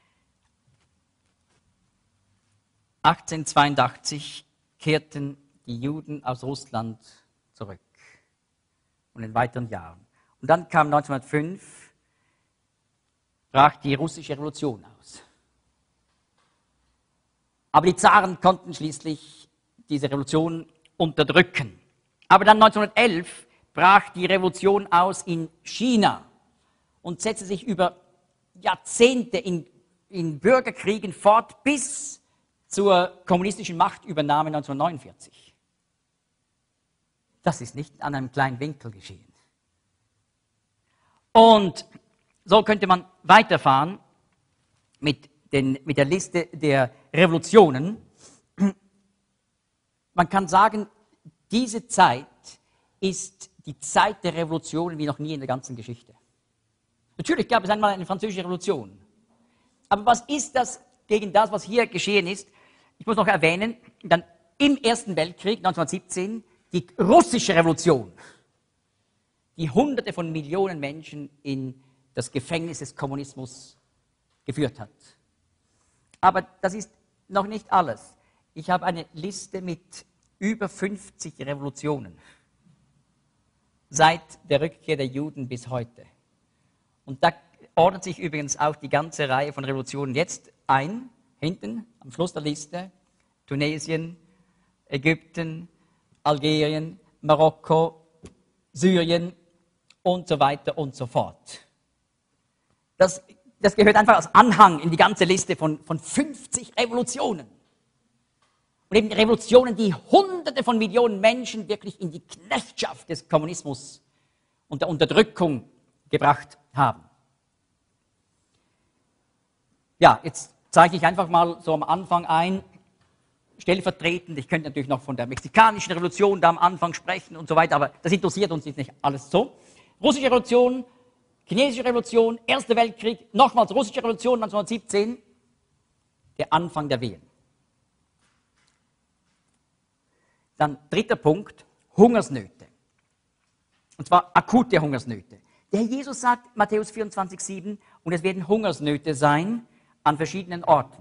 achtzehnhundertzweiundachtzig kehrten die Juden aus Russland zurück und in weiteren Jahren. Und dann kam neunzehnhundertfünf, brach die russische Revolution aus. Aber die Zaren konnten schließlich diese Revolution unterdrücken. Aber dann neunzehnhundertelf brach die Revolution aus in China und setzte sich über Jahrzehnte in, in Bürgerkriegen fort bis zur kommunistischen Machtübernahme neunzehnhundertneunundvierzig. Das ist nicht an einem kleinen Winkel geschehen. Und so könnte man weiterfahren mit, den, mit der Liste der Revolutionen. Man kann sagen, diese Zeit ist die Zeit der Revolutionen wie noch nie in der ganzen Geschichte. Natürlich gab es einmal eine französische Revolution. Aber was ist das gegen das, was hier geschehen ist? Ich muss noch erwähnen, dann im Ersten Weltkrieg neunzehnhundertsiebzehn die russische Revolution, die Hunderte von Millionen Menschen in das Gefängnis des Kommunismus geführt hat. Aber das ist noch nicht alles. Ich habe eine Liste mit über fünfzig Revolutionen seit der Rückkehr der Juden bis heute. Und da ordnet sich übrigens auch die ganze Reihe von Revolutionen jetzt ein, hinten am Schluss der Liste: Tunesien, Ägypten, Algerien, Marokko, Syrien und so weiter und so fort. Das, das gehört einfach als Anhang in die ganze Liste von, von fünfzig Revolutionen. Und eben Revolutionen, die Hunderte von Millionen Menschen wirklich in die Knechtschaft des Kommunismus und der Unterdrückung gebracht haben. Ja, jetzt zeige ich einfach mal so am Anfang ein, stellvertretend, ich könnte natürlich noch von der mexikanischen Revolution da am Anfang sprechen und so weiter, aber das interessiert uns jetzt nicht alles so. Russische Revolution, chinesische Revolution, Erster Weltkrieg, nochmals russische Revolution neunzehnhundertsiebzehn, der Anfang der Wehen. Dann dritter Punkt, Hungersnöte. Und zwar akute Hungersnöte. Der Herr Jesus sagt, Matthäus vierundzwanzig sieben, und es werden Hungersnöte sein an verschiedenen Orten.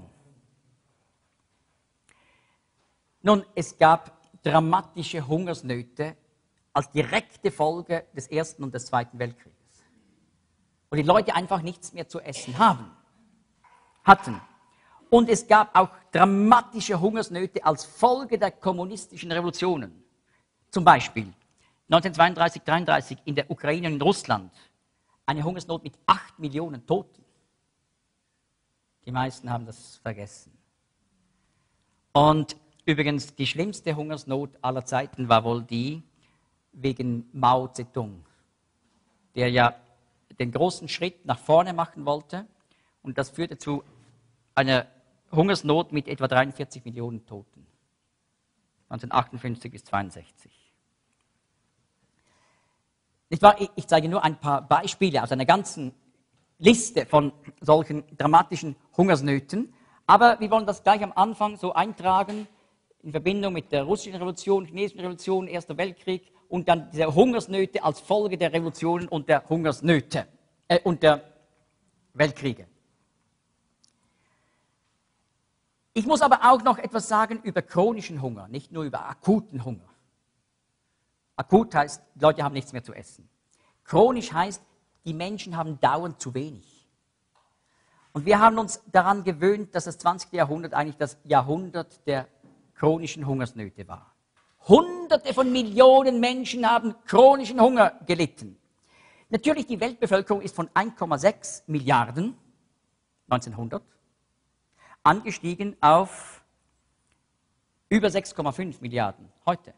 Nun, es gab dramatische Hungersnöte als direkte Folge des Ersten und des Zweiten Weltkrieges. Wo die Leute einfach nichts mehr zu essen haben, hatten. Und es gab auch dramatische Hungersnöte als Folge der kommunistischen Revolutionen. Zum Beispiel neunzehnhundertzweiunddreißig dreiunddreißig in der Ukraine und in Russland eine Hungersnot mit acht Millionen Toten. Die meisten haben das vergessen. Und übrigens, die schlimmste Hungersnot aller Zeiten war wohl die wegen Mao Zedong, der ja den großen Schritt nach vorne machen wollte. Und das führte zu einer Hungersnot mit etwa dreiundvierzig Millionen Toten. neunzehnhundertachtundfünfzig bis zweiundsechzig. Nicht wahr? Ich zeige nur ein paar Beispiele aus einer ganzen Liste von solchen dramatischen Hungersnöten. Aber wir wollen das gleich am Anfang so eintragen, in Verbindung mit der russischen Revolution, chinesischen Revolution, Erster Weltkrieg und dann diese Hungersnöte als Folge der Revolutionen und der Hungersnöte äh, und der Weltkriege. Ich muss aber auch noch etwas sagen über chronischen Hunger, nicht nur über akuten Hunger. Akut heißt, die Leute haben nichts mehr zu essen. Chronisch heißt, die Menschen haben dauernd zu wenig. Und wir haben uns daran gewöhnt, dass das zwanzigste Jahrhundert eigentlich das Jahrhundert der chronischen Hungersnöte war. Hunderte von Millionen Menschen haben chronischen Hunger gelitten. Natürlich, die Weltbevölkerung ist von eins Komma sechs Milliarden neunzehnhundert angestiegen auf über sechs Komma fünf Milliarden heute.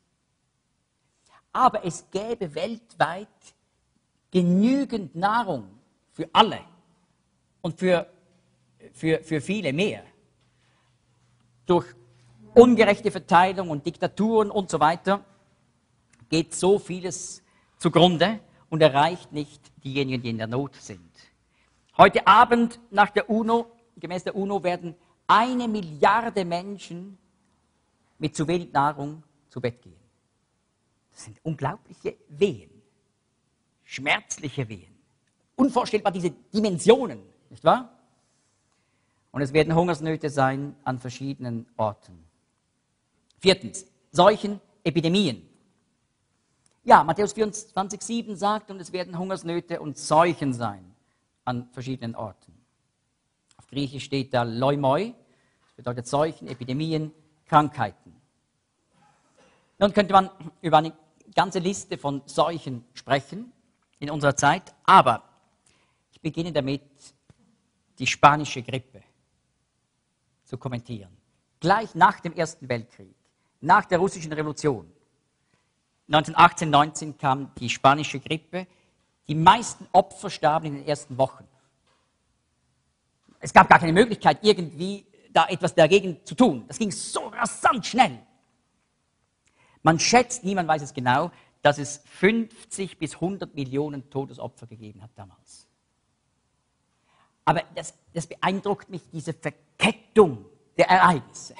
Aber es gäbe weltweit genügend Nahrung für alle und für, für, für viele mehr. Durch ungerechte Verteilung und Diktaturen und so weiter geht so vieles zugrunde und erreicht nicht diejenigen, die in der Not sind. Heute Abend nach der UNO, gemäß der UNO, werden eine Milliarde Menschen mit zu wenig Nahrung zu Bett gehen. Das sind unglaubliche Wehen, schmerzliche Wehen, unvorstellbar diese Dimensionen, nicht wahr? Und es werden Hungersnöte sein an verschiedenen Orten. Viertens, Seuchen, Epidemien. Ja, Matthäus vierundzwanzig, sieben sagt, und es werden Hungersnöte und Seuchen sein an verschiedenen Orten. Auf Griechisch steht da Leumoi, das bedeutet Seuchen, Epidemien, Krankheiten. Nun könnte man über eine ganze Liste von Seuchen sprechen in unserer Zeit, aber ich beginne damit, die spanische Grippe zu kommentieren. Gleich nach dem Ersten Weltkrieg, nach der russischen Revolution, neunzehnhundertachtzehn, neunzehn kam die spanische Grippe. Die meisten Opfer starben in den ersten Wochen. Es gab gar keine Möglichkeit, irgendwie da etwas dagegen zu tun. Das ging so rasant schnell. Man schätzt, niemand weiß es genau, dass es fünfzig bis hundert Millionen Todesopfer gegeben hat damals. Aber das, das beeindruckt mich, diese Verkettung der Ereignisse.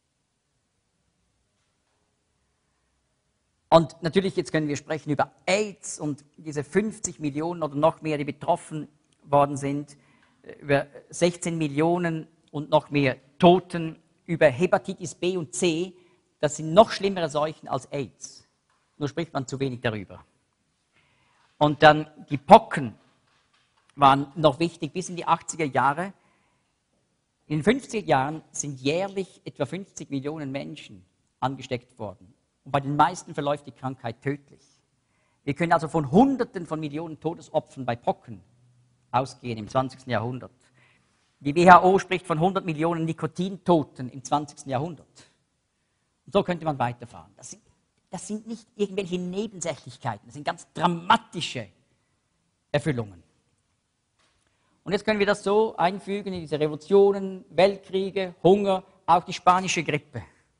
Und natürlich, jetzt können wir sprechen über AIDS und diese fünfzig Millionen oder noch mehr, die betroffen worden sind, über sechzehn Millionen und noch mehr Toten, über Hepatitis B und C. Das sind noch schlimmere Seuchen als AIDS. Nur spricht man zu wenig darüber. Und dann die Pocken waren noch wichtig bis in die achtziger Jahre. In den fünfziger Jahren sind jährlich etwa fünfzig Millionen Menschen angesteckt worden. Und bei den meisten verläuft die Krankheit tödlich. Wir können also von Hunderten von Millionen Todesopfern bei Pocken ausgehen im zwanzigsten Jahrhundert. Die W H O spricht von hundert Millionen Nikotintoten im zwanzigsten Jahrhundert. Und so könnte man weiterfahren. Das sind, das sind nicht irgendwelche Nebensächlichkeiten, das sind ganz dramatische Erfüllungen. Und jetzt können wir das so einfügen in diese Revolutionen, Weltkriege, Hunger, auch die spanische Grippe.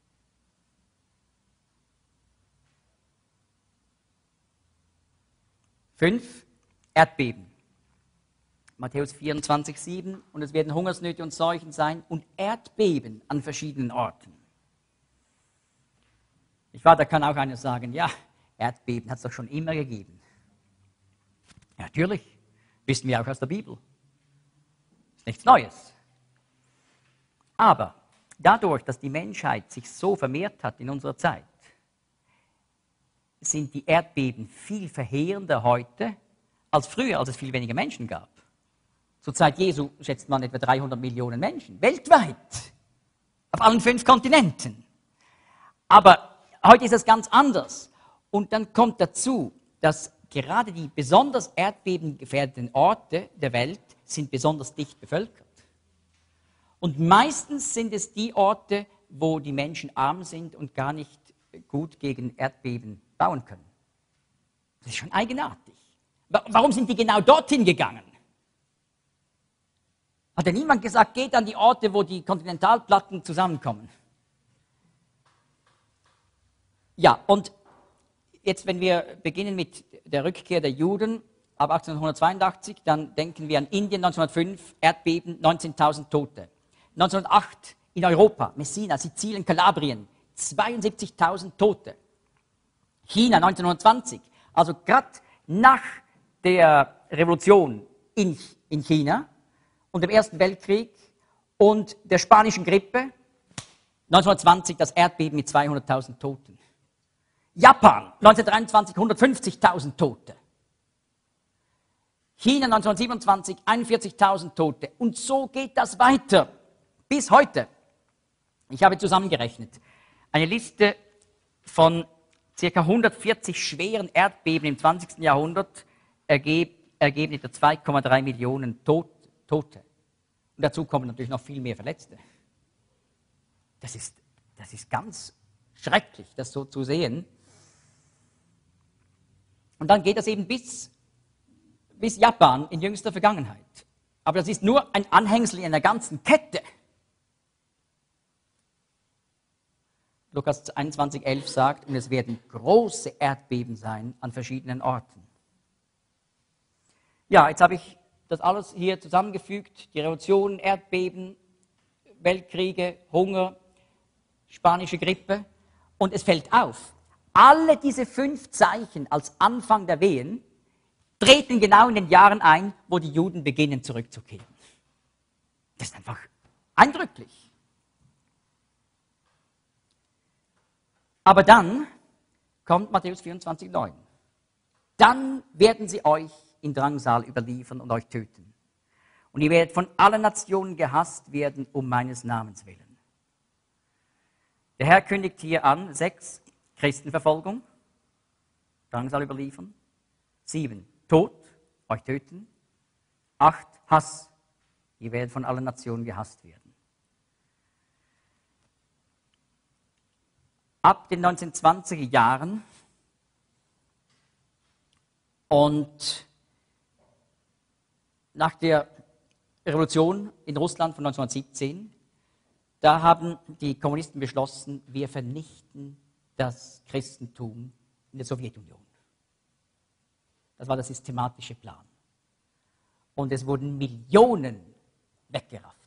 Fünf, Erdbeben. Matthäus vierundzwanzig, sieben. Und es werden Hungersnöte und Seuchen sein und Erdbeben an verschiedenen Orten. Ich war, da kann auch einer sagen, ja, Erdbeben hat es doch schon immer gegeben. Ja, natürlich, wissen wir auch aus der Bibel. Ist nichts Neues. Aber dadurch, dass die Menschheit sich so vermehrt hat in unserer Zeit, sind die Erdbeben viel verheerender heute als früher, als es viel weniger Menschen gab. Zur Zeit Jesu schätzt man etwa dreihundert Millionen Menschen, weltweit, auf allen fünf Kontinenten. Aber heute ist es ganz anders. Und dann kommt dazu, dass gerade die besonders erdbebengefährdeten Orte der Welt sind besonders dicht bevölkert. Und meistens sind es die Orte, wo die Menschen arm sind und gar nicht gut gegen Erdbeben bauen können. Das ist schon eigenartig. Warum sind die genau dorthin gegangen? Hat ja niemand gesagt, geht an die Orte, wo die Kontinentalplatten zusammenkommen. Ja, und jetzt, wenn wir beginnen mit der Rückkehr der Juden ab achtzehnhundertzweiundachtzig, dann denken wir an Indien neunzehnhundertfünf, Erdbeben, neunzehntausend Tote. neunzehnhundertacht in Europa, Messina, Sizilien, Kalabrien, zweiundsiebzigtausend Tote. China neunzehnhundertzwanzig, also gerade nach der Revolution in, in China und dem Ersten Weltkrieg und der spanischen Grippe, neunzehnhundertzwanzig das Erdbeben mit zweihunderttausend Toten. Japan, neunzehnhundertdreiundzwanzig hundertfünfzigtausend Tote. China neunzehnhundertsiebenundzwanzig einundvierzigtausend Tote. Und so geht das weiter bis heute. Ich habe zusammengerechnet eine Liste von ca. hundertvierzig schweren Erdbeben im zwanzigsten Jahrhundert ergeben etwa zwei Komma drei Millionen Tot, Tote. Und dazu kommen natürlich noch viel mehr Verletzte. Das ist, das ist ganz schrecklich, das so zu sehen. Und dann geht das eben bis, bis Japan in jüngster Vergangenheit. Aber das ist nur ein Anhängsel in einer ganzen Kette. Lukas einundzwanzig elf sagt, und es werden große Erdbeben sein an verschiedenen Orten. Ja, jetzt habe ich das alles hier zusammengefügt, die Revolutionen, Erdbeben, Weltkriege, Hunger, spanische Grippe. Und es fällt auf, alle diese fünf Zeichen als Anfang der Wehen treten genau in den Jahren ein, wo die Juden beginnen zurückzukehren. Das ist einfach eindrücklich. Aber dann kommt Matthäus vierundzwanzig neun. Dann werden sie euch in Drangsal überliefern und euch töten. Und ihr werdet von allen Nationen gehasst werden um meines Namens willen. Der Herr kündigt hier an, sechs, Christenverfolgung, Drangsal überliefern, sieben, Tod, euch töten, acht, Hass, ihr werdet von allen Nationen gehasst werden. Ab den neunzehnhundertzwanziger Jahren und nach der Revolution in Russland von neunzehnhundertsiebzehn, da haben die Kommunisten beschlossen, wir vernichten das Christentum in der Sowjetunion. Das war der systematische Plan. Und es wurden Millionen weggerafft.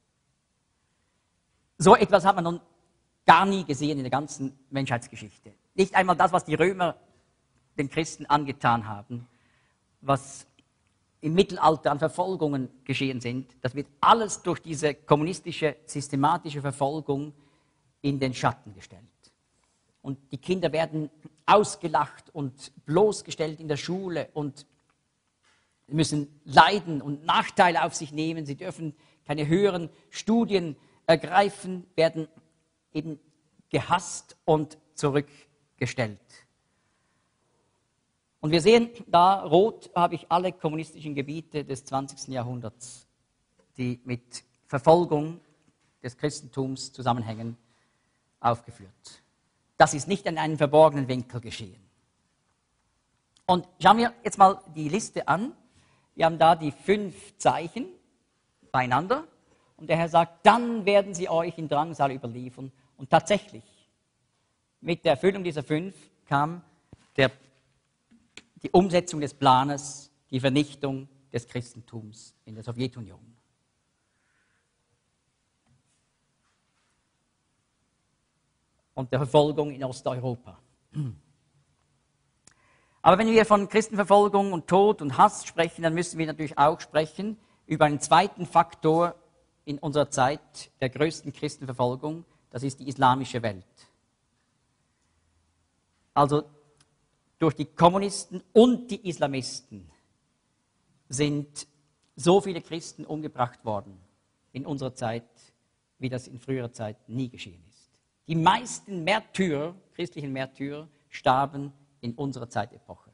So etwas hat man nun gar nie gesehen in der ganzen Menschheitsgeschichte. Nicht einmal das, was die Römer den Christen angetan haben, was im Mittelalter an Verfolgungen geschehen sind, das wird alles durch diese kommunistische, systematische Verfolgung in den Schatten gestellt. Und die Kinder werden ausgelacht und bloßgestellt in der Schule und müssen leiden und Nachteile auf sich nehmen. Sie dürfen keine höheren Studien ergreifen, werden eben gehasst und zurückgestellt. Und wir sehen da, rot habe ich alle kommunistischen Gebiete des zwanzigsten Jahrhunderts, die mit Verfolgung des Christentums zusammenhängen, aufgeführt. Das ist nicht in einem verborgenen Winkel geschehen. Und schauen wir jetzt mal die Liste an. Wir haben da die fünf Zeichen beieinander. Und der Herr sagt, dann werden sie euch in Drangsal überliefern. Und tatsächlich, mit der Erfüllung dieser fünf kam der, die Umsetzung des Planes, die Vernichtung des Christentums in der Sowjetunion. Und der Verfolgung in Osteuropa. Aber wenn wir von Christenverfolgung und Tod und Hass sprechen, dann müssen wir natürlich auch sprechen über einen zweiten Faktor in unserer Zeit der größten Christenverfolgung, das ist die islamische Welt. Also durch die Kommunisten und die Islamisten sind so viele Christen umgebracht worden in unserer Zeit, wie das in früherer Zeit nie geschehen ist. Die meisten Märtyrer, christlichen Märtyrer, starben in unserer Zeitepoche.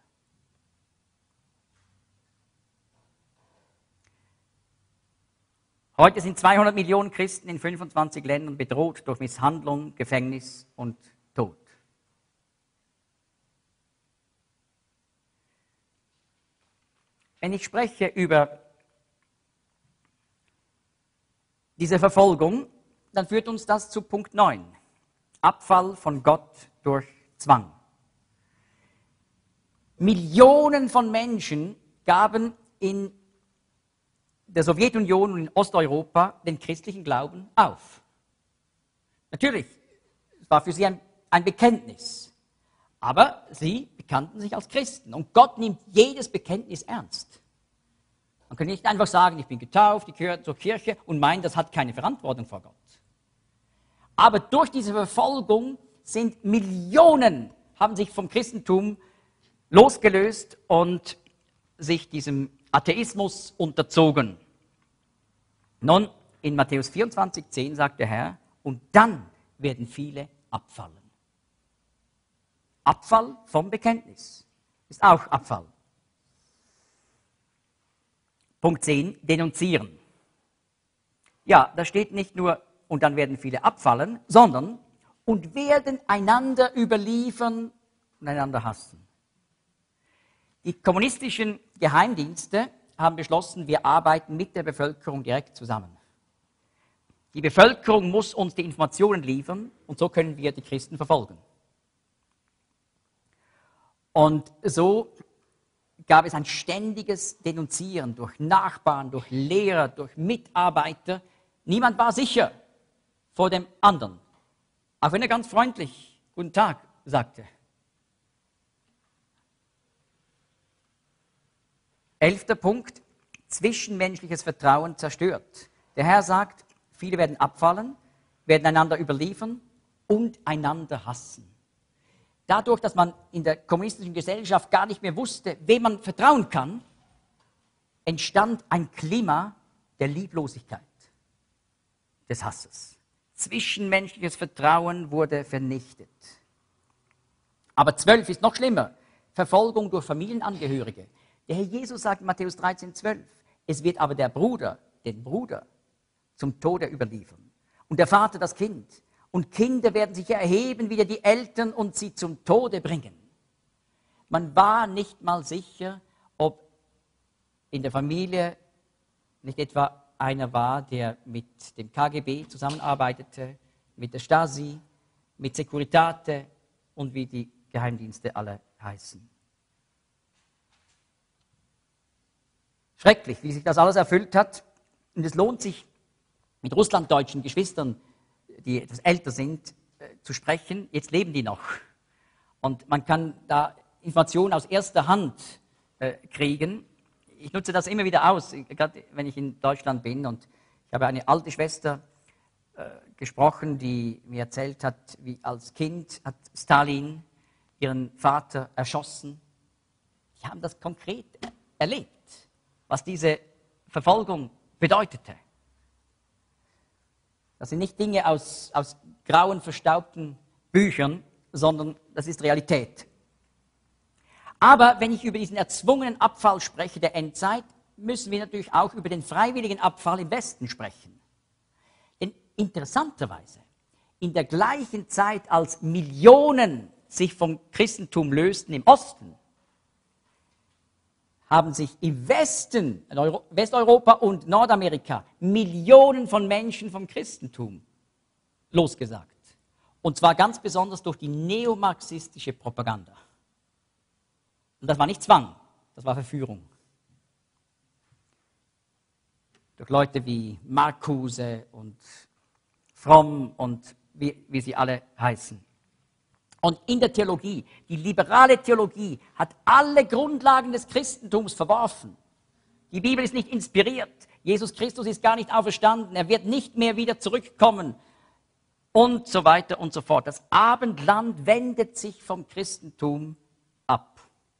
Heute sind zweihundert Millionen Christen in fünfundzwanzig Ländern bedroht durch Misshandlung, Gefängnis und Tod. wenn ich spreche über diese Verfolgung, dann führt uns das zu Punkt neun. Abfall von Gott durch Zwang. Millionen von Menschen gaben in der Sowjetunion und in Osteuropa den christlichen Glauben auf. Natürlich, es war für sie ein, ein Bekenntnis, aber sie bekannten sich als Christen und Gott nimmt jedes Bekenntnis ernst. Man kann nicht einfach sagen, ich bin getauft, ich gehöre zur Kirche und meinen, das hat keine Verantwortung vor Gott. Aber durch diese Verfolgung sind Millionen, haben sich vom Christentum losgelöst und sich diesem Atheismus unterzogen. Nun, in Matthäus vierundzwanzig, zehn sagt der Herr, und dann werden viele abfallen. Abfall vom Bekenntnis ist auch Abfall. Punkt zehn, denunzieren. Ja, da steht nicht nur, und dann werden viele abfallen, sondern und werden einander überliefern und einander hassen. Die kommunistischen Geheimdienste haben beschlossen, wir arbeiten mit der Bevölkerung direkt zusammen. Die Bevölkerung muss uns die Informationen liefern und so können wir die Christen verfolgen. Und so gab es ein ständiges Denunzieren durch Nachbarn, durch Lehrer, durch Mitarbeiter. Niemand war sicher vor dem anderen, auch wenn er ganz freundlich Guten Tag sagte. Elfter Punkt, zwischenmenschliches Vertrauen zerstört. Der Herr sagt, viele werden abfallen, werden einander überliefern und einander hassen. Dadurch, dass man in der kommunistischen Gesellschaft gar nicht mehr wusste, wem man vertrauen kann, entstand ein Klima der Lieblosigkeit, des Hasses. Zwischenmenschliches Vertrauen wurde vernichtet. Aber zwölf ist noch schlimmer. Verfolgung durch Familienangehörige. Der Herr Jesus sagt in Matthäus dreizehn, zwölf, es wird aber der Bruder, den Bruder, zum Tode überliefern. Und der Vater das Kind. Und Kinder werden sich erheben, wieder die Eltern und sie zum Tode bringen. Man war nicht mal sicher, ob in der Familie nicht etwa einer war, der mit dem K G B zusammenarbeitete, mit der Stasi, mit Securitate und wie die Geheimdienste alle heißen. Schrecklich, wie sich das alles erfüllt hat. Und es lohnt sich, mit russlanddeutschen Geschwistern, die etwas älter sind, äh, zu sprechen. Jetzt leben die noch. Und man kann da Informationen aus erster Hand äh, kriegen. Ich nutze das immer wieder aus, gerade wenn ich in Deutschland bin. Und ich habe eine alte Schwester äh, gesprochen, die mir erzählt hat, wie als Kind hat Stalin ihren Vater erschossen. Die haben das konkret erlebt, was diese Verfolgung bedeutete. Das sind nicht Dinge aus, aus grauen, verstaubten Büchern, sondern das ist Realität. Aber wenn ich über diesen erzwungenen Abfall spreche der Endzeit, müssen wir natürlich auch über den freiwilligen Abfall im Westen sprechen. Denn interessanterweise, in der gleichen Zeit, als Millionen sich vom Christentum lösten im Osten, haben sich im Westen, in Euro, Westeuropa und Nordamerika, Millionen von Menschen vom Christentum losgesagt. Und zwar ganz besonders durch die neomarxistische Propaganda. Und das war nicht Zwang, das war Verführung. Durch Leute wie Marcuse und Fromm und wie, wie sie alle heißen. Und in der Theologie, die liberale Theologie hat alle Grundlagen des Christentums verworfen. Die Bibel ist nicht inspiriert. Jesus Christus ist gar nicht auferstanden. Er wird nicht mehr wieder zurückkommen. Und so weiter und so fort. Das Abendland wendet sich vom Christentum ab.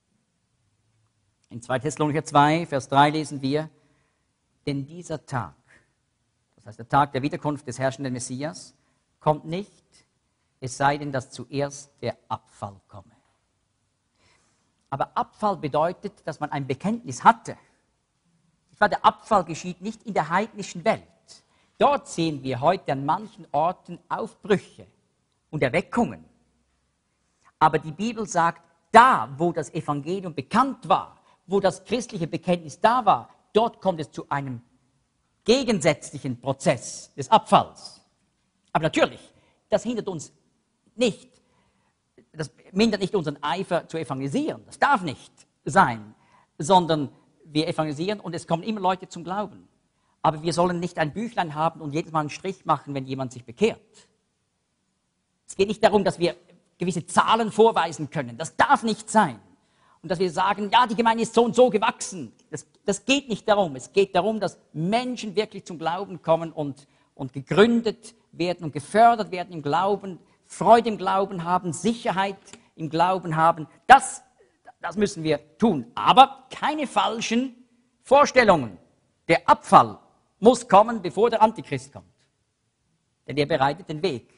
In zweiter Thessalonicher zwei, Vers drei lesen wir, denn dieser Tag, das heißt der Tag der Wiederkunft des herrschenden Messias, kommt nicht, es sei denn, dass zuerst der Abfall komme. Aber Abfall bedeutet, dass man ein Bekenntnis hatte. Der Abfall geschieht nicht in der heidnischen Welt. Dort sehen wir heute an manchen Orten Aufbrüche und Erweckungen. Aber die Bibel sagt, da, wo das Evangelium bekannt war, wo das christliche Bekenntnis da war, dort kommt es zu einem gegensätzlichen Prozess des Abfalls. Aber natürlich, das hindert uns nicht, das mindert nicht unseren Eifer zu evangelisieren. Das darf nicht sein, sondern wir evangelisieren und es kommen immer Leute zum Glauben. Aber wir sollen nicht ein Büchlein haben und jedes Mal einen Strich machen, wenn jemand sich bekehrt. Es geht nicht darum, dass wir gewisse Zahlen vorweisen können. Das darf nicht sein. Und dass wir sagen, ja, die Gemeinde ist so und so gewachsen. Das, das geht nicht darum. Es geht darum, dass Menschen wirklich zum Glauben kommen und, und gegründet werden und gefördert werden im Glauben, Freude im Glauben haben, Sicherheit im Glauben haben. Das, das müssen wir tun. Aber keine falschen Vorstellungen. Der Abfall muss kommen, bevor der Antichrist kommt. Denn er bereitet den Weg.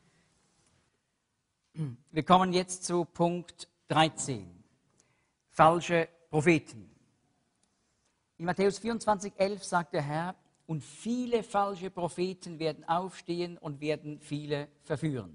Wir kommen jetzt zu Punkt dreizehn. Falsche Propheten. In Matthäus vierundzwanzig, elf sagt der Herr, und viele falsche Propheten werden aufstehen und werden viele verführen.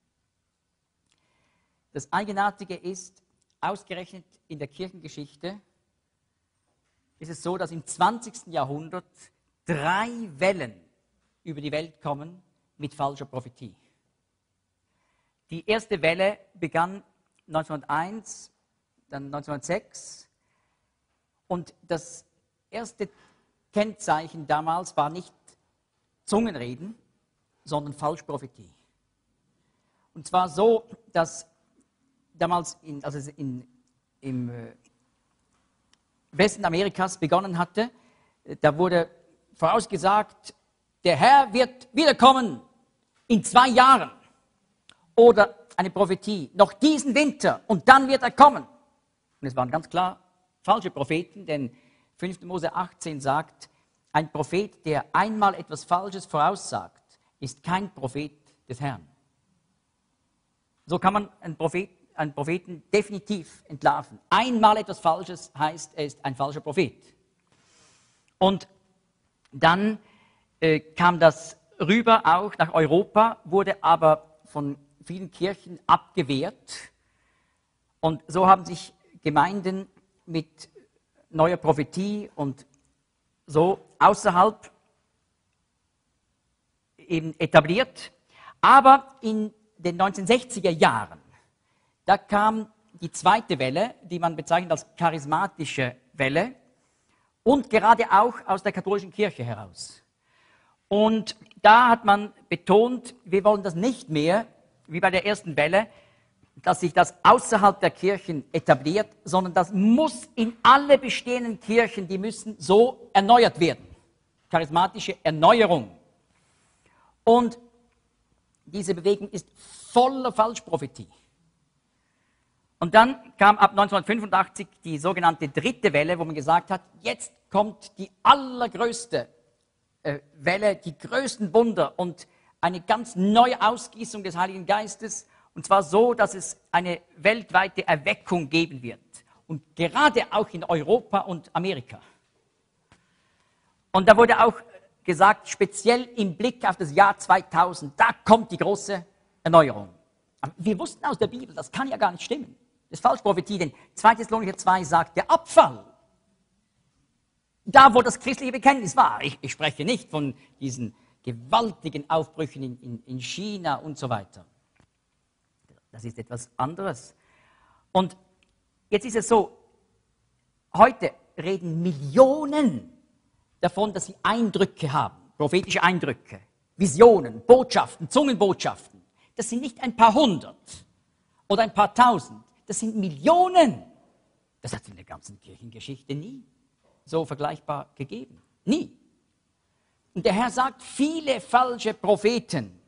Das Eigenartige ist, ausgerechnet in der Kirchengeschichte, ist es so, dass im zwanzigsten Jahrhundert drei Wellen über die Welt kommen mit falscher Prophetie. Die erste Welle begann neunzehnhunderteins, dann neunzehnhundertsechs und das erste Kennzeichen damals war nicht Zungenreden, sondern Falschprophetie. Und zwar so, dass damals in, also in, im Westen Amerikas begonnen hatte, da wurde vorausgesagt, der Herr wird wiederkommen in zwei Jahren. Oder eine Prophetie, noch diesen Winter und dann wird er kommen. Und es waren ganz klar falsche Propheten, denn fünfter Mose achtzehn sagt, ein Prophet, der einmal etwas Falsches voraussagt, ist kein Prophet des Herrn. So kann man einen, Prophet, einen Propheten definitiv entlarven. Einmal etwas Falsches heißt, er ist ein falscher Prophet. Und dann äh, kam das rüber auch nach Europa, wurde aber von vielen Kirchen abgewehrt. Und so haben sich Gemeinden mit neuer Prophetie und so außerhalb eben etabliert. Aber in den neunzehnhundertsechziger Jahren, da kam die zweite Welle, die man bezeichnet als charismatische Welle und gerade auch aus der katholischen Kirche heraus. Und da hat man betont, wir wollen das nicht mehr, wie bei der ersten Welle, dass sich das außerhalb der Kirchen etabliert, sondern das muss in alle bestehenden Kirchen, die müssen so erneuert werden. Charismatische Erneuerung. Und diese Bewegung ist voller Falschprophetie. Und dann kam ab neunzehnhundertfünfundachtzig die sogenannte dritte Welle, wo man gesagt hat, jetzt kommt die allergrößte äh, Welle, die größten Wunder und eine ganz neue Ausgießung des Heiligen Geistes. Und zwar so, dass es eine weltweite Erweckung geben wird. Und gerade auch in Europa und Amerika. Und da wurde auch gesagt, speziell im Blick auf das Jahr zweitausend, da kommt die große Erneuerung. Aber wir wussten aus der Bibel, das kann ja gar nicht stimmen. Das ist Falschprophetie, denn zwei Thessalonicher zwei sagt, der Abfall, da wo das christliche Bekenntnis war, ich, ich spreche nicht von diesen gewaltigen Aufbrüchen in, in, in China und so weiter. Das ist etwas anderes. Und jetzt ist es so, heute reden Millionen davon, dass sie Eindrücke haben, prophetische Eindrücke, Visionen, Botschaften, Zungenbotschaften. Das sind nicht ein paar hundert oder ein paar tausend, das sind Millionen. Das hat es in der ganzen Kirchengeschichte nie so vergleichbar gegeben. Nie. Und der Herr sagt, viele falsche Propheten.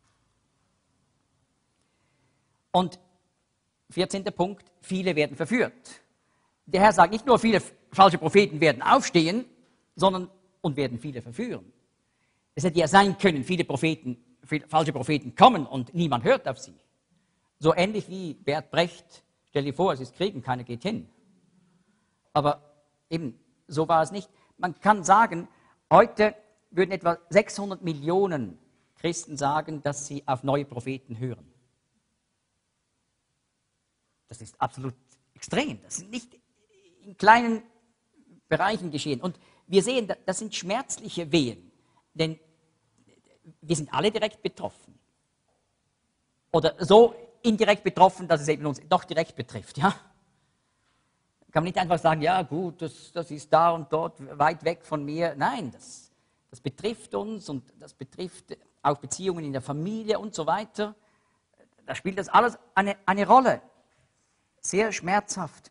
Und vierzehnter Punkt, viele werden verführt. Der Herr sagt nicht nur, viele falsche Propheten werden aufstehen, sondern und werden viele verführen. Es hätte ja sein können, viele Propheten, viele falsche Propheten kommen und niemand hört auf sie. So ähnlich wie Bert Brecht, stell dir vor, es ist Krieg und keiner geht hin. Aber eben, so war es nicht. Man kann sagen, heute würden etwa sechshundert Millionen Christen sagen, dass sie auf neue Propheten hören. Das ist absolut extrem. Das sind nicht in kleinen Bereichen geschehen. Und wir sehen, das sind schmerzliche Wehen, denn wir sind alle direkt betroffen. Oder so indirekt betroffen, dass es eben uns doch direkt betrifft. Ja? Kann man nicht einfach sagen, ja gut, das, das ist da und dort weit weg von mir. Nein, das, das betrifft uns und das betrifft auch Beziehungen in der Familie und so weiter. Da spielt das alles eine, eine Rolle. Sehr schmerzhaft.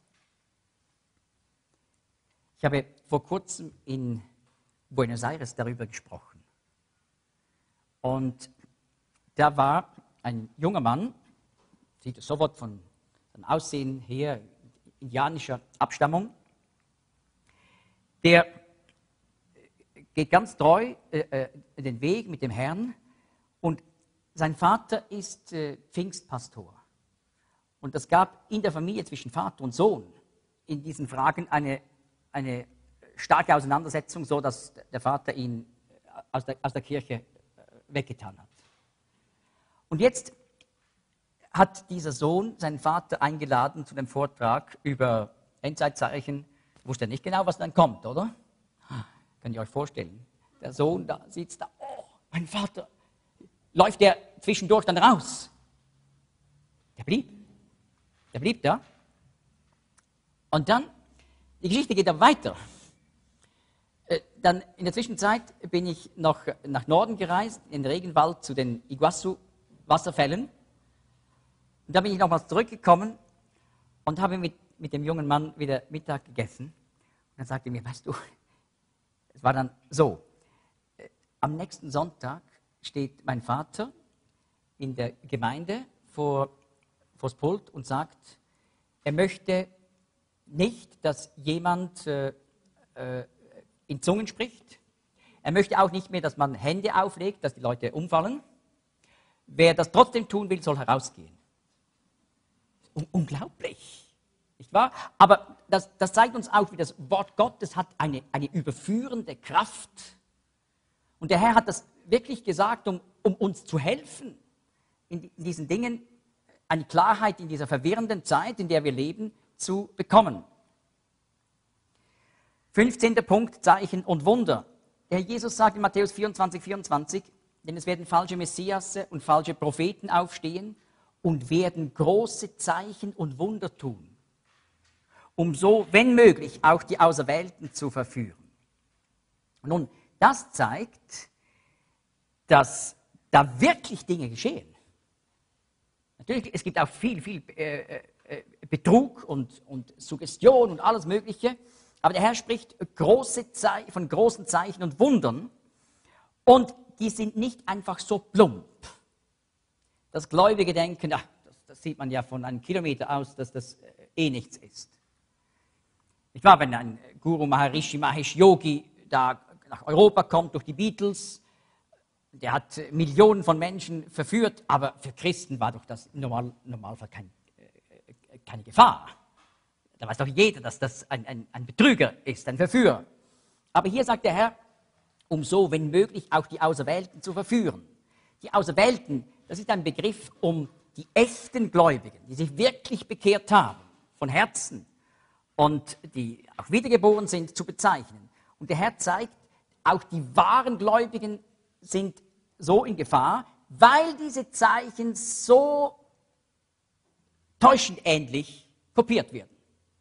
Ich habe vor kurzem in Buenos Aires darüber gesprochen. Und da war ein junger Mann, sieht es sofort von seinem Aussehen her, indianischer Abstammung, der geht ganz treu äh, den Weg mit dem Herrn und sein Vater ist äh, Pfingstpastor. Und es gab in der Familie zwischen Vater und Sohn in diesen Fragen eine, eine starke Auseinandersetzung, so dass der Vater ihn aus der, aus der Kirche weggetan hat. Und jetzt hat dieser Sohn seinen Vater eingeladen zu dem Vortrag über Endzeitzeichen. Wusste er nicht genau, was dann kommt, oder? Könnt ihr euch vorstellen? Der Sohn da sitzt da, oh, mein Vater, läuft der zwischendurch dann raus? Der blieb. Der blieb da. Und dann, die Geschichte geht aber weiter. Dann in der Zwischenzeit bin ich noch nach Norden gereist, in den Regenwald zu den Iguazu-Wasserfällen. Und da bin ich nochmals zurückgekommen und habe mit, mit dem jungen Mann wieder Mittag gegessen. Und dann sagte er mir, weißt du, es war dann so, am nächsten Sonntag steht mein Vater in der Gemeinde vor, vor das Pult und sagt, er möchte nicht, dass jemand äh, äh, in Zungen spricht. Er möchte auch nicht mehr, dass man Hände auflegt, dass die Leute umfallen. Wer das trotzdem tun will, soll herausgehen. Un- unglaublich, nicht wahr? Aber das, das zeigt uns auch, wie das Wort Gottes hat eine, eine überführende Kraft. Und der Herr hat das wirklich gesagt, um, um uns zu helfen, in, in diesen Dingen eine Klarheit in dieser verwirrenden Zeit, in der wir leben, zu bekommen. fünfzehnter Punkt, Zeichen und Wunder. Der Herr Jesus sagt in Matthäus vierundzwanzig, vierundzwanzig, denn es werden falsche Messiasse und falsche Propheten aufstehen und werden große Zeichen und Wunder tun, um so, wenn möglich, auch die Auserwählten zu verführen. Nun, das zeigt, dass da wirklich Dinge geschehen. Natürlich, es gibt auch viel, viel äh, äh, Betrug und, und Suggestion und alles Mögliche, aber der Herr spricht große Zei- von großen Zeichen und Wundern und die sind nicht einfach so plump. Das Gläubige denken, ach, das, das sieht man ja von einem Kilometer aus, dass das eh nichts ist. Nicht wahr, wenn ein Guru Maharishi Mahesh Yogi da nach Europa kommt durch die Beatles, der hat Millionen von Menschen verführt, aber für Christen war doch das im Normal, Normalfall kein, äh, keine Gefahr. Da weiß doch jeder, dass das ein, ein, ein Betrüger ist, ein Verführer. Aber hier sagt der Herr, um so, wenn möglich, auch die Auserwählten zu verführen. Die Auserwählten, das ist ein Begriff, um die echten Gläubigen, die sich wirklich bekehrt haben, von Herzen und die auch wiedergeboren sind, zu bezeichnen. Und der Herr zeigt, auch die wahren Gläubigen sind so in Gefahr, weil diese Zeichen so täuschend ähnlich kopiert werden.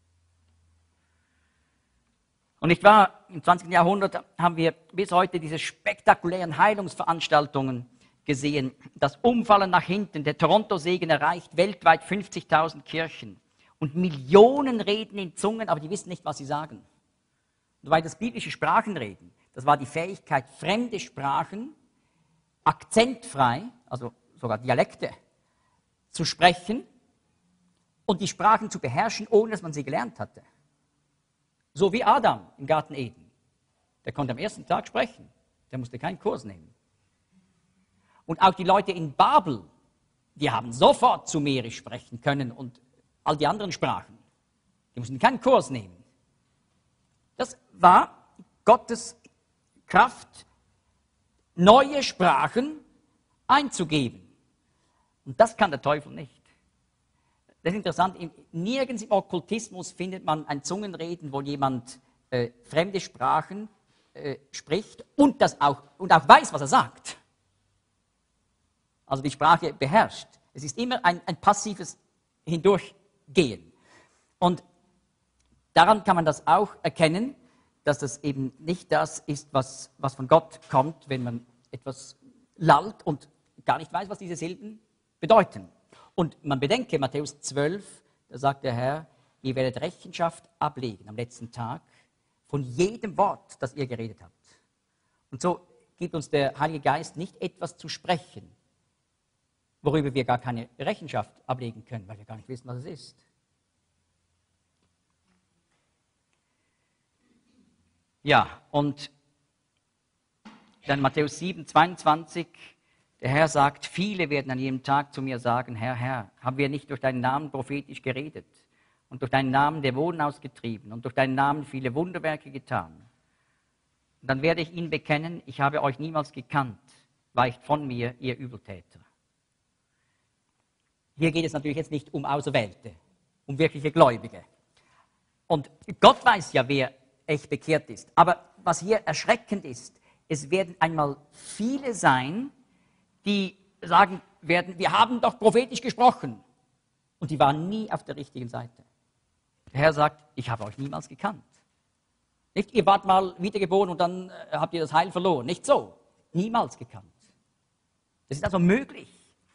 Und nicht wahr, im zwanzigsten Jahrhundert haben wir bis heute diese spektakulären Heilungsveranstaltungen gesehen. Das Umfallen nach hinten, der Toronto-Segen erreicht weltweit fünfzigtausend Kirchen. Und Millionen reden in Zungen, aber die wissen nicht, was sie sagen. Und weil das biblische Sprachenreden, das war die Fähigkeit, fremde Sprachen akzentfrei, also sogar Dialekte, zu sprechen und die Sprachen zu beherrschen, ohne dass man sie gelernt hatte. So wie Adam im Garten Eden. Der konnte am ersten Tag sprechen. Der musste keinen Kurs nehmen. Und auch die Leute in Babel, die haben sofort Sumerisch sprechen können und all die anderen Sprachen. Die mussten keinen Kurs nehmen. Das war Gottes Kraft, neue Sprachen einzugeben. Und das kann der Teufel nicht. Das ist interessant, nirgends im Okkultismus findet man ein Zungenreden, wo jemand äh, fremde Sprachen äh, spricht und, das auch, und auch weiß, was er sagt. Also die Sprache beherrscht. Es ist immer ein, ein passives Hindurchgehen. Und daran kann man das auch erkennen, dass das eben nicht das ist, was, was von Gott kommt, wenn man etwas lallt und gar nicht weiß, was diese Silben bedeuten. Und man bedenke, Matthäus zwölf, da sagt der Herr, ihr werdet Rechenschaft ablegen am letzten Tag von jedem Wort, das ihr geredet habt. Und so gibt uns der Heilige Geist nicht etwas zu sprechen, worüber wir gar keine Rechenschaft ablegen können, weil wir gar nicht wissen, was es ist. Ja, und dann Matthäus sieben, zweiundzwanzig, der Herr sagt, viele werden an jedem Tag zu mir sagen, Herr, Herr, haben wir nicht durch deinen Namen prophetisch geredet und durch deinen Namen Dämonen ausgetrieben und durch deinen Namen viele Wunderwerke getan? Und dann werde ich ihnen bekennen, ich habe euch niemals gekannt, weicht von mir, ihr Übeltäter. Hier geht es natürlich jetzt nicht um Auserwählte, um wirkliche Gläubige. Und Gott weiß ja, wer echt bekehrt ist. Aber was hier erschreckend ist, es werden einmal viele sein, die sagen werden, wir haben doch prophetisch gesprochen. Und die waren nie auf der richtigen Seite. Der Herr sagt, ich habe euch niemals gekannt. Nicht, ihr wart mal wiedergeboren und dann äh, habt ihr das Heil verloren. Nicht so. Niemals gekannt. Das ist also möglich.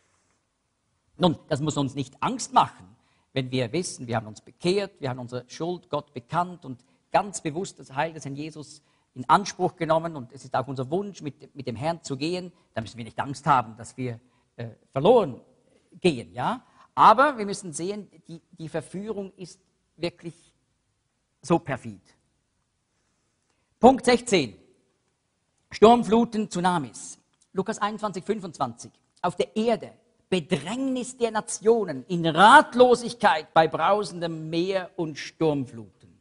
Nun, das muss uns nicht Angst machen, wenn wir wissen, wir haben uns bekehrt, wir haben unsere Schuld Gott bekannt und ganz bewusst das Heil des Herrn Jesus in Anspruch genommen und es ist auch unser Wunsch, mit, mit dem Herrn zu gehen. Da müssen wir nicht Angst haben, dass wir äh, verloren gehen. Ja? Aber wir müssen sehen, die, die Verführung ist wirklich so perfid. Punkt sechzehn. Sturmfluten, Tsunamis. Lukas einundzwanzig, fünfundzwanzig. Auf der Erde Bedrängnis der Nationen, in Ratlosigkeit bei brausendem Meer und Sturmfluten.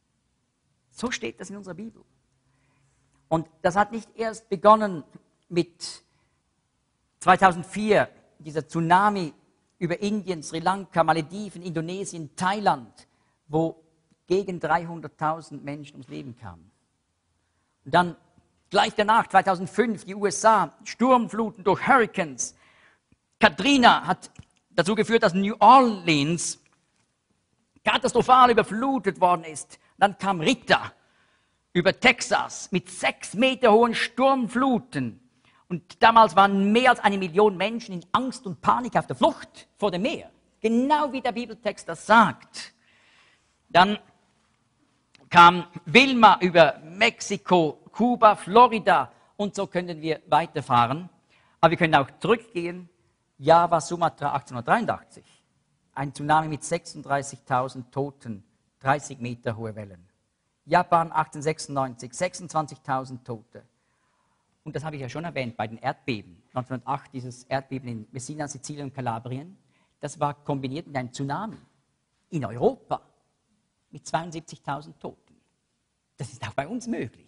So steht das in unserer Bibel. Und das hat nicht erst begonnen mit zweitausendvier, dieser Tsunami über Indien, Sri Lanka, Malediven, Indonesien, Thailand, wo gegen dreihunderttausend Menschen ums Leben kamen. Und dann gleich danach, zweitausendfünf, die U S A, Sturmfluten durch Hurricanes. Katrina hat dazu geführt, dass New Orleans katastrophal überflutet worden ist. Dann kam Rita über Texas mit sechs Meter hohen Sturmfluten. Und damals waren mehr als eine Million Menschen in Angst und Panik auf der Flucht vor dem Meer. Genau wie der Bibeltext das sagt. Dann kam Wilma über Mexiko, Kuba, Florida und so können wir weiterfahren. Aber wir können auch zurückgehen. Java, Sumatra, achtzehnhundertdreiundachtzig. Ein Tsunami mit sechsunddreißigtausend Toten, dreißig Meter hohe Wellen. Japan achtzehnhundertsechsundneunzig, sechsundzwanzigtausend Tote. Und das habe ich ja schon erwähnt bei den Erdbeben. neunzehnhundertacht dieses Erdbeben in Messina, Sizilien und Kalabrien. Das war kombiniert mit einem Tsunami in Europa mit zweiundsiebzigtausend Toten. Das ist auch bei uns möglich.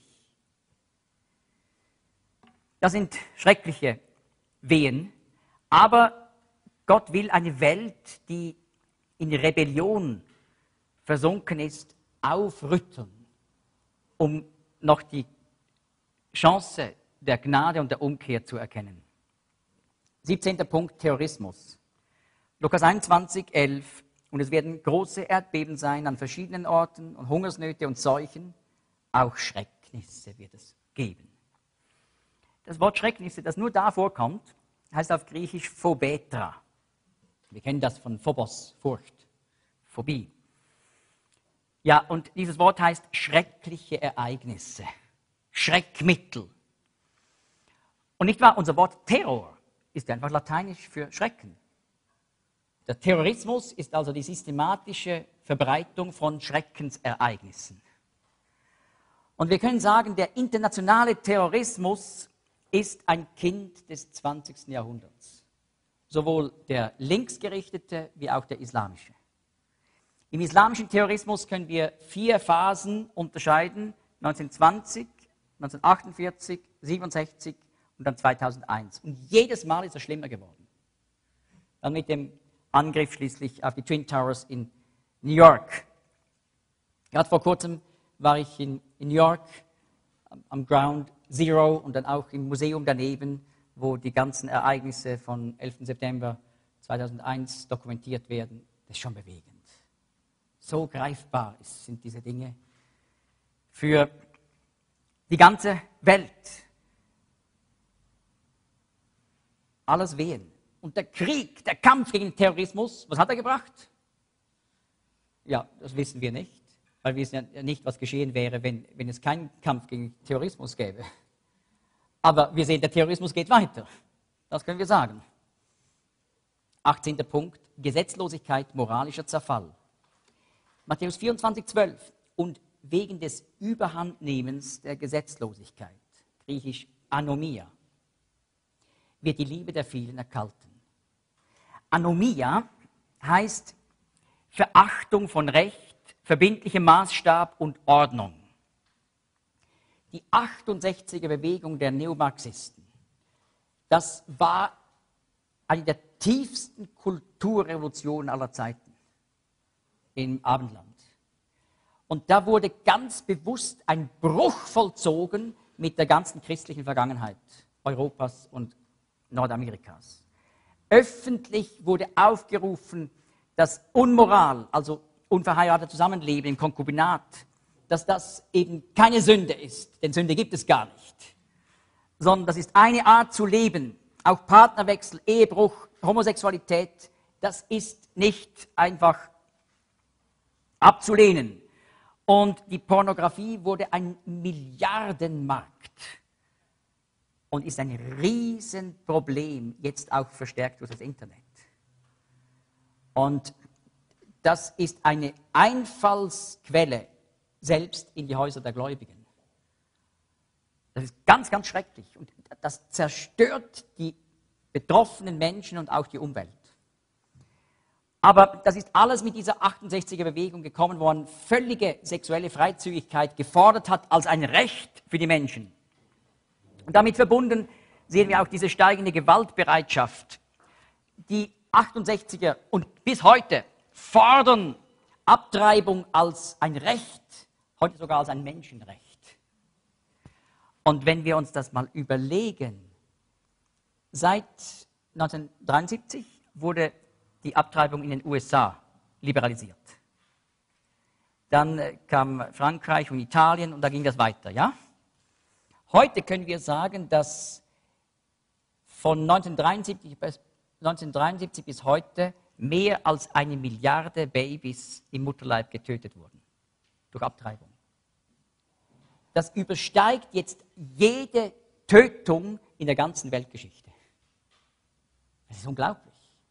Das sind schreckliche Wehen, aber Gott will eine Welt, die in Rebellion versunken ist, aufrütteln, um noch die Chance der Gnade und der Umkehr zu erkennen. siebzehnter Punkt, Terrorismus. Lukas einundzwanzig, elf. Und es werden große Erdbeben sein an verschiedenen Orten und Hungersnöte und Seuchen. Auch Schrecknisse wird es geben. Das Wort Schrecknisse, das nur da vorkommt, heißt auf Griechisch Phobetra. Wir kennen das von Phobos, Furcht, Phobie. Ja, und dieses Wort heißt schreckliche Ereignisse, Schreckmittel. Und nicht wahr, unser Wort Terror ist einfach lateinisch für Schrecken. Der Terrorismus ist also die systematische Verbreitung von Schreckensereignissen. Und wir können sagen, der internationale Terrorismus ist ein Kind des zwanzigsten Jahrhunderts. Sowohl der linksgerichtete wie auch der islamische. Im islamischen Terrorismus können wir vier Phasen unterscheiden, neunzehnhundertzwanzig, neunzehnhundertachtundvierzig, siebenundsechzig und dann zweitausendeins. Und jedes Mal ist er schlimmer geworden. Dann mit dem Angriff schließlich auf die Twin Towers in New York. Gerade vor kurzem war ich in, in New York am, am Ground Zero und dann auch im Museum daneben, wo die ganzen Ereignisse von elften September zweitausendeins dokumentiert werden. Das ist schon bewegend. So greifbar sind diese Dinge für die ganze Welt. Alles Wehen. Und der Krieg, der Kampf gegen den Terrorismus, was hat er gebracht? Ja, das wissen wir nicht, weil wir wissen ja nicht, was geschehen wäre, wenn, wenn es keinen Kampf gegen Terrorismus gäbe. Aber wir sehen, der Terrorismus geht weiter. Das können wir sagen. achtzehnter Punkt, Gesetzlosigkeit, moralischer Zerfall. Matthäus vierundzwanzig, zwölf. Und wegen des Überhandnehmens der Gesetzlosigkeit, griechisch Anomia, wird die Liebe der vielen erkalten. Anomia heißt Verachtung von Recht, verbindlichem Maßstab und Ordnung. Die achtundsechziger Bewegung der Neomarxisten, das war eine der tiefsten Kulturrevolutionen aller Zeiten im Abendland. Und da wurde ganz bewusst ein Bruch vollzogen mit der ganzen christlichen Vergangenheit Europas und Nordamerikas. Öffentlich wurde aufgerufen, dass Unmoral, also unverheiratetes Zusammenleben im Konkubinat, dass das eben keine Sünde ist, denn Sünde gibt es gar nicht, sondern das ist eine Art zu leben. Auch Partnerwechsel, Ehebruch, Homosexualität, das ist nicht einfach abzulehnen. Und die Pornografie wurde ein Milliardenmarkt und ist ein Riesenproblem, jetzt auch verstärkt durch das Internet. Und das ist eine Einfallsquelle selbst in die Häuser der Gläubigen. Das ist ganz, ganz schrecklich und das zerstört die betroffenen Menschen und auch die Umwelt. Aber das ist alles mit dieser achtundsechziger Bewegung gekommen, wo man völlige sexuelle Freizügigkeit gefordert hat als ein Recht für die Menschen. Und damit verbunden sehen wir auch diese steigende Gewaltbereitschaft. Die achtundsechziger und bis heute fordern Abtreibung als ein Recht, heute sogar als ein Menschenrecht. Und wenn wir uns das mal überlegen, seit neunzehnhundertdreiundsiebzig wurde die Abtreibung in den U S A liberalisiert. Dann kam Frankreich und Italien und da ging das weiter, ja? Heute können wir sagen, dass von neunzehnhundertdreiundsiebzig bis, neunzehnhundertdreiundsiebzig bis heute mehr als eine Milliarde Babys im Mutterleib getötet wurden durch Abtreibung. Das übersteigt jetzt jede Tötung in der ganzen Weltgeschichte. Das ist unglaublich.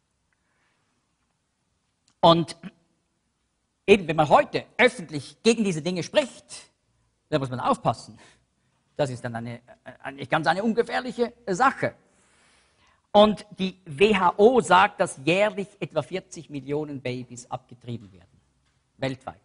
Und eben, wenn man heute öffentlich gegen diese Dinge spricht, dann muss man aufpassen. Das ist dann eine, eine ganz eine ungefährliche Sache. Und die W H O sagt, dass jährlich etwa vierzig Millionen Babys abgetrieben werden, weltweit.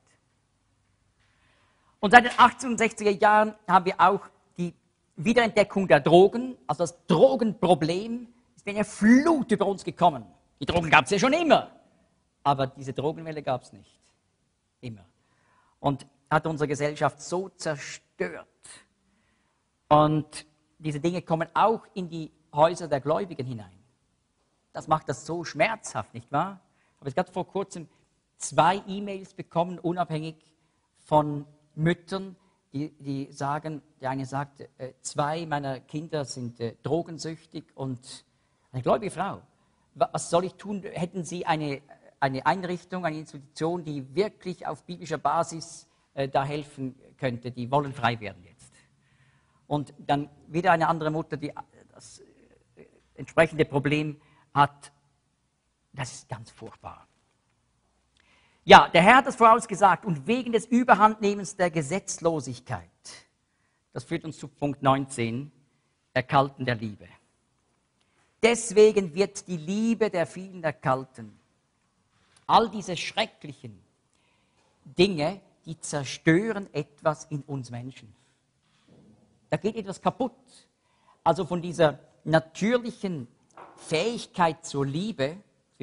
Und seit den achtzehnhundertsechziger Jahren haben wir auch die Wiederentdeckung der Drogen, also das Drogenproblem ist wie eine Flut über uns gekommen. Die Drogen gab es ja schon immer, aber diese Drogenwelle gab es nicht, immer. Und hat unsere Gesellschaft so zerstört. Und diese Dinge kommen auch in die Häuser der Gläubigen hinein. Das macht das so schmerzhaft, nicht wahr? Ich habe jetzt gerade vor kurzem zwei E-Mails bekommen, unabhängig von Müttern, die, die sagen, der eine sagt, äh, zwei meiner Kinder sind äh, drogensüchtig und eine gläubige Frau. Was soll ich tun? Hätten Sie eine, eine Einrichtung, eine Institution, die wirklich auf biblischer Basis äh, da helfen könnte? Die wollen frei werden jetzt. Und dann wieder eine andere Mutter, die das äh, entsprechende Problem hat. Das ist ganz furchtbar. Ja, der Herr hat es vorausgesagt und wegen des Überhandnehmens der Gesetzlosigkeit, das führt uns zu Punkt neunzehn, Erkalten der Liebe. Deswegen wird die Liebe der vielen erkalten. All diese schrecklichen Dinge, die zerstören etwas in uns Menschen. Da geht etwas kaputt. Also von dieser natürlichen Fähigkeit zur Liebe,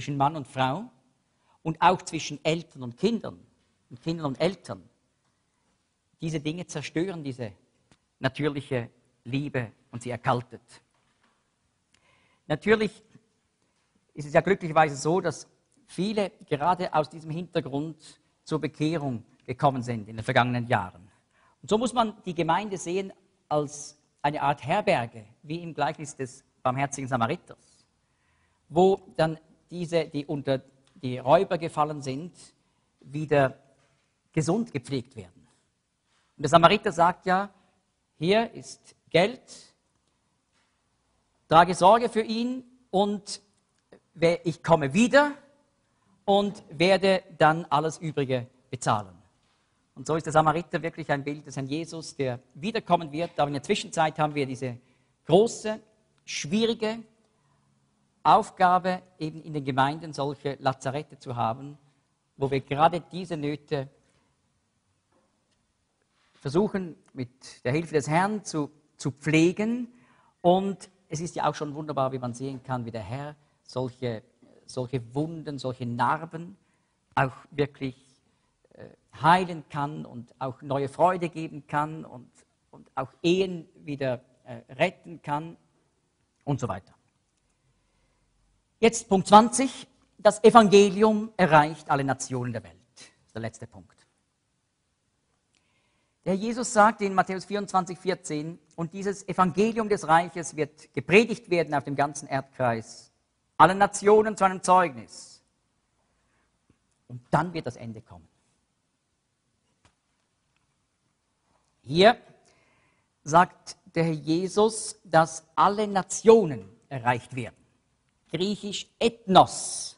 zwischen Mann und Frau und auch zwischen Eltern und Kindern und Kindern und Eltern. Diese Dinge zerstören diese natürliche Liebe und sie erkaltet. Natürlich ist es ja glücklicherweise so, dass viele gerade aus diesem Hintergrund zur Bekehrung gekommen sind in den vergangenen Jahren. Und so muss man die Gemeinde sehen als eine Art Herberge, wie im Gleichnis des barmherzigen Samariters, wo dann diese, die unter die Räuber gefallen sind, wieder gesund gepflegt werden. Und der Samariter sagt ja, hier ist Geld, trage Sorge für ihn und ich komme wieder und werde dann alles Übrige bezahlen. Und so ist der Samariter wirklich ein Bild des Herrn Jesus, der wiederkommen wird. Aber in der Zwischenzeit haben wir diese große, schwierige Aufgabe, eben in den Gemeinden solche Lazarette zu haben, wo wir gerade diese Nöte versuchen, mit der Hilfe des Herrn zu, zu pflegen. Und es ist ja auch schon wunderbar, wie man sehen kann, wie der Herr solche, solche Wunden, solche Narben auch wirklich äh, heilen kann und auch neue Freude geben kann und, und auch Ehen wieder äh, retten kann und so weiter. Jetzt Punkt zwanzig. Das Evangelium erreicht alle Nationen der Welt. Das ist der letzte Punkt. Der Herr Jesus sagt in Matthäus vierundzwanzig, vierzehn, und dieses Evangelium des Reiches wird gepredigt werden auf dem ganzen Erdkreis, allen Nationen zu einem Zeugnis. Und dann wird das Ende kommen. Hier sagt der Herr Jesus, dass alle Nationen erreicht werden. Griechisch Ethnos.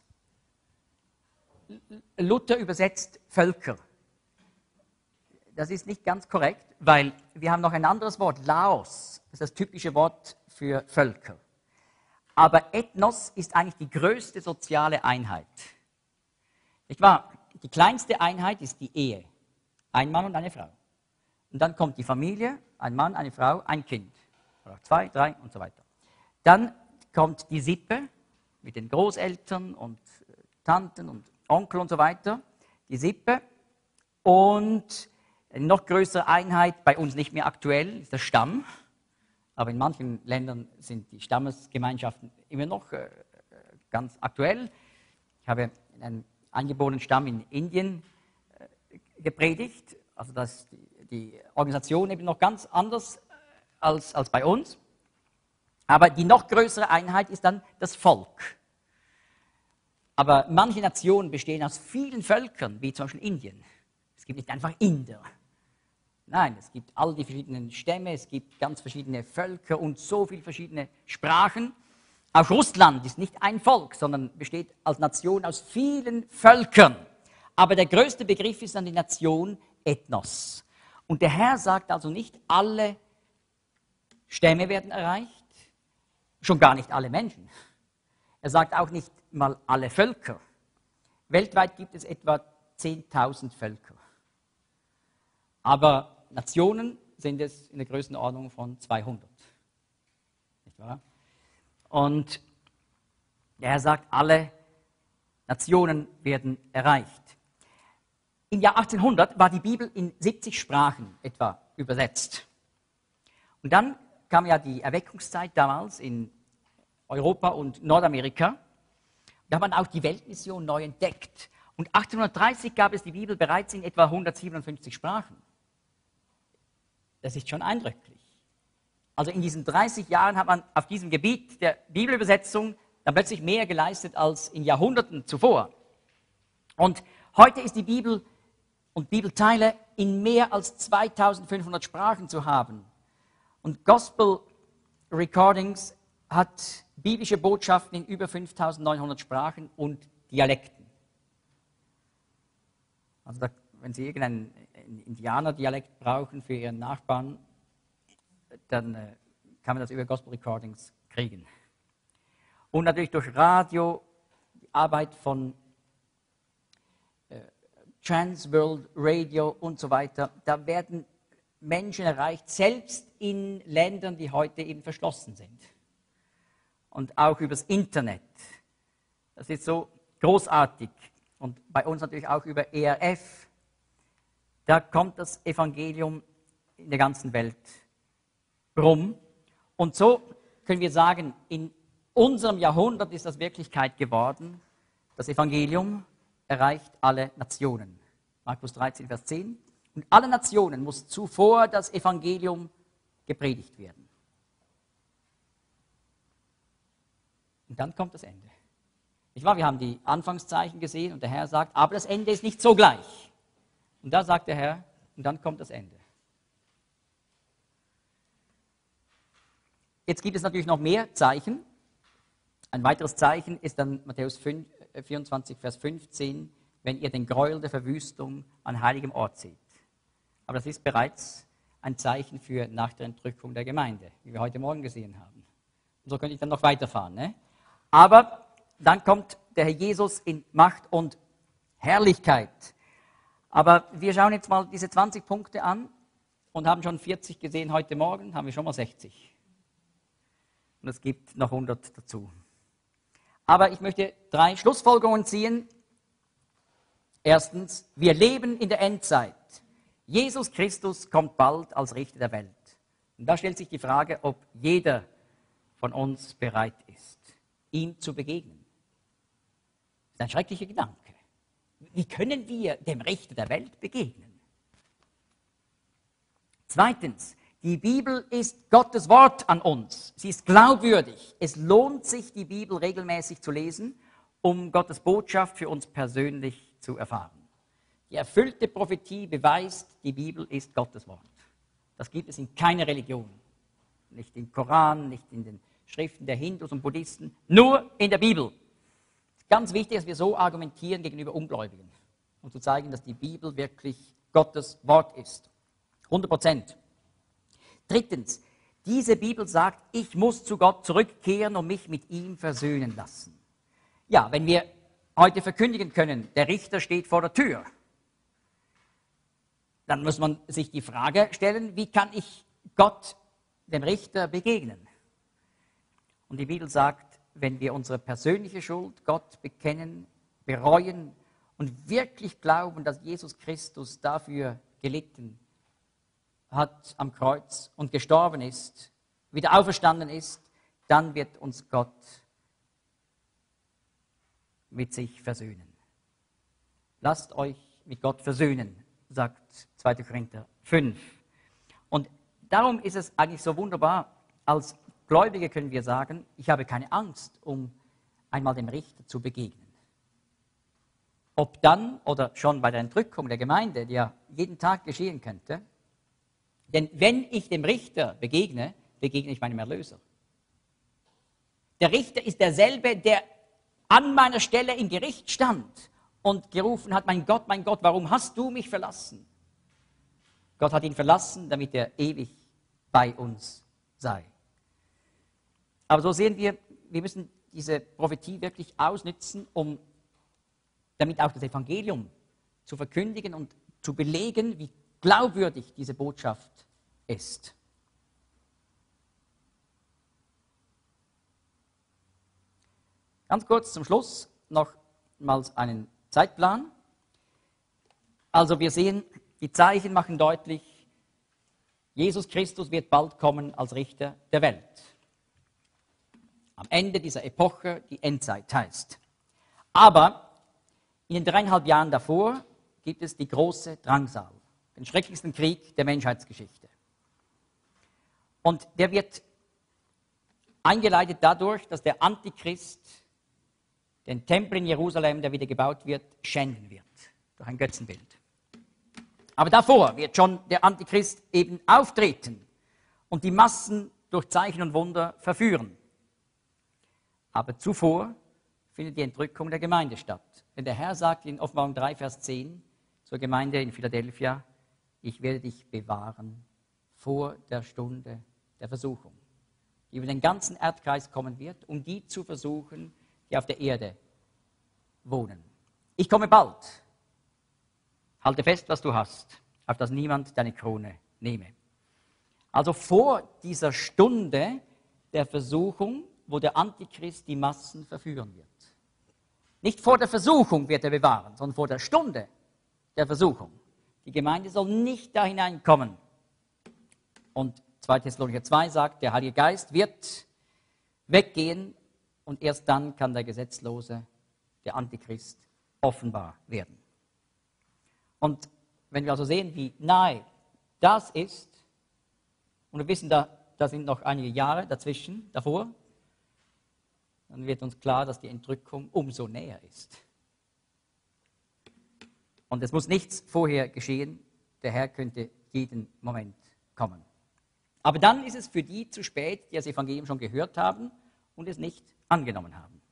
Luther übersetzt Völker. Das ist nicht ganz korrekt, weil wir haben noch ein anderes Wort, Laos. Das ist das typische Wort für Völker. Aber Ethnos ist eigentlich die größte soziale Einheit. Nicht wahr? Die kleinste Einheit ist die Ehe. Ein Mann und eine Frau. Und dann kommt die Familie, ein Mann, eine Frau, ein Kind. Oder zwei, drei und so weiter. Dann kommt die Sippe mit den Großeltern und Tanten und Onkel und so weiter. Die Sippe. Und eine noch größere Einheit, bei uns nicht mehr aktuell, ist der Stamm. Aber in manchen Ländern sind die Stammesgemeinschaften immer noch äh, ganz aktuell. Ich habe in einem eingeborenen Stamm in Indien äh, gepredigt. Also dass die, die Organisation eben noch ganz anders als, als bei uns. Aber die noch größere Einheit ist dann das Volk. Aber manche Nationen bestehen aus vielen Völkern, wie zum Beispiel Indien. Es gibt nicht einfach Inder. Nein, es gibt all die verschiedenen Stämme, es gibt ganz verschiedene Völker und so viele verschiedene Sprachen. Auch Russland ist nicht ein Volk, sondern besteht als Nation aus vielen Völkern. Aber der größte Begriff ist dann die Nation Ethnos. Und der Herr sagt also nicht, alle Stämme werden erreicht, schon gar nicht alle Menschen. Er sagt auch nicht mal alle Völker. Weltweit gibt es etwa zehntausend Völker. Aber Nationen sind es in der Größenordnung von zweihundert. Nicht wahr? Und der Herr sagt, alle Nationen werden erreicht. Im Jahr achtzehnhundert war die Bibel in siebzig Sprachen etwa übersetzt. Und dann kam ja die Erweckungszeit damals in Europa und Nordamerika. Da hat man auch die Weltmission neu entdeckt. Und achtzehnhundertdreißig gab es die Bibel bereits in etwa hundertsiebenundfünfzig Sprachen. Das ist schon eindrücklich. Also in diesen dreißig Jahren hat man auf diesem Gebiet der Bibelübersetzung dann plötzlich mehr geleistet als in Jahrhunderten zuvor. Und heute ist die Bibel und Bibelteile in mehr als zweitausendfünfhundert Sprachen zu haben. Und Gospel Recordings hat biblische Botschaften in über fünftausendneunhundert Sprachen und Dialekten. Also da, wenn Sie irgendeinen Indianerdialekt brauchen für Ihren Nachbarn, dann äh, kann man das über Gospel Recordings kriegen. Und natürlich durch Radio, die Arbeit von äh, Transworld Radio und so weiter, da werden Menschen erreicht, selbst in Ländern, die heute eben verschlossen sind. Und auch übers Internet. Das ist so, großartig. Und bei uns natürlich auch über E R F. Da kommt das Evangelium in der ganzen Welt rum. Und so können wir sagen, in unserem Jahrhundert ist das Wirklichkeit geworden. Das Evangelium erreicht alle Nationen. Markus dreizehn, Vers zehn. Und alle Nationen muss zuvor das Evangelium gepredigt werden. Und dann kommt das Ende. Nicht wahr? Wir haben die Anfangszeichen gesehen und der Herr sagt, aber das Ende ist nicht sogleich. Und da sagt der Herr, und dann kommt das Ende. Jetzt gibt es natürlich noch mehr Zeichen. Ein weiteres Zeichen ist dann Matthäus vierundzwanzig, Vers fünfzehn, wenn ihr den Gräuel der Verwüstung an heiligem Ort seht. Aber das ist bereits ein Zeichen für nach der Entrückung der Gemeinde, wie wir heute Morgen gesehen haben. Und so könnte ich dann noch weiterfahren. Ne? Aber dann kommt der Herr Jesus in Macht und Herrlichkeit. Aber wir schauen jetzt mal diese zwanzig Punkte an und haben schon vierzig gesehen heute Morgen, haben wir schon mal sechzig. Und es gibt noch hundert dazu. Aber ich möchte drei Schlussfolgerungen ziehen. Erstens, wir leben in der Endzeit. Jesus Christus kommt bald als Richter der Welt. Und da stellt sich die Frage, ob jeder von uns bereit ist, ihm zu begegnen. Das ist ein schrecklicher Gedanke. Wie können wir dem Richter der Welt begegnen? Zweitens, die Bibel ist Gottes Wort an uns. Sie ist glaubwürdig. Es lohnt sich, die Bibel regelmäßig zu lesen, um Gottes Botschaft für uns persönlich zu erfahren. Die erfüllte Prophetie beweist, die Bibel ist Gottes Wort. Das gibt es in keiner Religion. Nicht im Koran, nicht in den Schriften der Hindus und Buddhisten, nur in der Bibel. Es ist ganz wichtig, dass wir so argumentieren gegenüber Ungläubigen, um zu zeigen, dass die Bibel wirklich Gottes Wort ist. hundert Prozent. Drittens, diese Bibel sagt, ich muss zu Gott zurückkehren und mich mit ihm versöhnen lassen. Ja, wenn wir heute verkündigen können, der Richter steht vor der Tür, dann muss man sich die Frage stellen, wie kann ich Gott, dem Richter, begegnen? Und die Bibel sagt, wenn wir unsere persönliche Schuld Gott bekennen, bereuen und wirklich glauben, dass Jesus Christus dafür gelitten hat am Kreuz und gestorben ist, wieder auferstanden ist, dann wird uns Gott mit sich versöhnen. Lasst euch mit Gott versöhnen, sagt zweiter Korinther fünf. Und darum ist es eigentlich so wunderbar, als Gläubige können wir sagen, ich habe keine Angst, um einmal dem Richter zu begegnen. Ob dann oder schon bei der Entrückung der Gemeinde, die ja jeden Tag geschehen könnte, denn wenn ich dem Richter begegne, begegne ich meinem Erlöser. Der Richter ist derselbe, der an meiner Stelle im Gericht stand und gerufen hat, mein Gott, mein Gott, warum hast du mich verlassen? Gott hat ihn verlassen, damit er ewig bei uns sei. Aber so sehen wir, wir müssen diese Prophetie wirklich ausnützen, um damit auch das Evangelium zu verkündigen und zu belegen, wie glaubwürdig diese Botschaft ist. Ganz kurz zum Schluss nochmals einen Zeitplan. Also wir sehen, die Zeichen machen deutlich, Jesus Christus wird bald kommen als Richter der Welt. Am Ende dieser Epoche, die Endzeit heißt. Aber in den dreieinhalb Jahren davor gibt es die große Drangsal, den schrecklichsten Krieg der Menschheitsgeschichte. Und der wird eingeleitet dadurch, dass der Antichrist den Tempel in Jerusalem, der wieder gebaut wird, schänden wird, durch ein Götzenbild. Aber davor wird schon der Antichrist eben auftreten und die Massen durch Zeichen und Wunder verführen. Aber zuvor findet die Entrückung der Gemeinde statt. Denn der Herr sagt in Offenbarung drei, Vers zehn zur Gemeinde in Philadelphia, ich werde dich bewahren vor der Stunde der Versuchung, die über den ganzen Erdkreis kommen wird, um die zu versuchen, die auf der Erde wohnen. Ich komme bald. Halte fest, was du hast, auf dass niemand deine Krone nehme. Also vor dieser Stunde der Versuchung, wo der Antichrist die Massen verführen wird. Nicht vor der Versuchung wird er bewahren, sondern vor der Stunde der Versuchung. Die Gemeinde soll nicht da hineinkommen. Und zweiter Thessalonicher zwei sagt, der Heilige Geist wird weggehen und erst dann kann der Gesetzlose, der Antichrist, offenbar werden. Und wenn wir also sehen, wie nahe das ist, und wir wissen, da, da sind noch einige Jahre dazwischen, davor, dann wird uns klar, dass die Entrückung umso näher ist. Und es muss nichts vorher geschehen, der Herr könnte jeden Moment kommen. Aber dann ist es für die zu spät, die das Evangelium schon gehört haben und es nicht angenommen haben.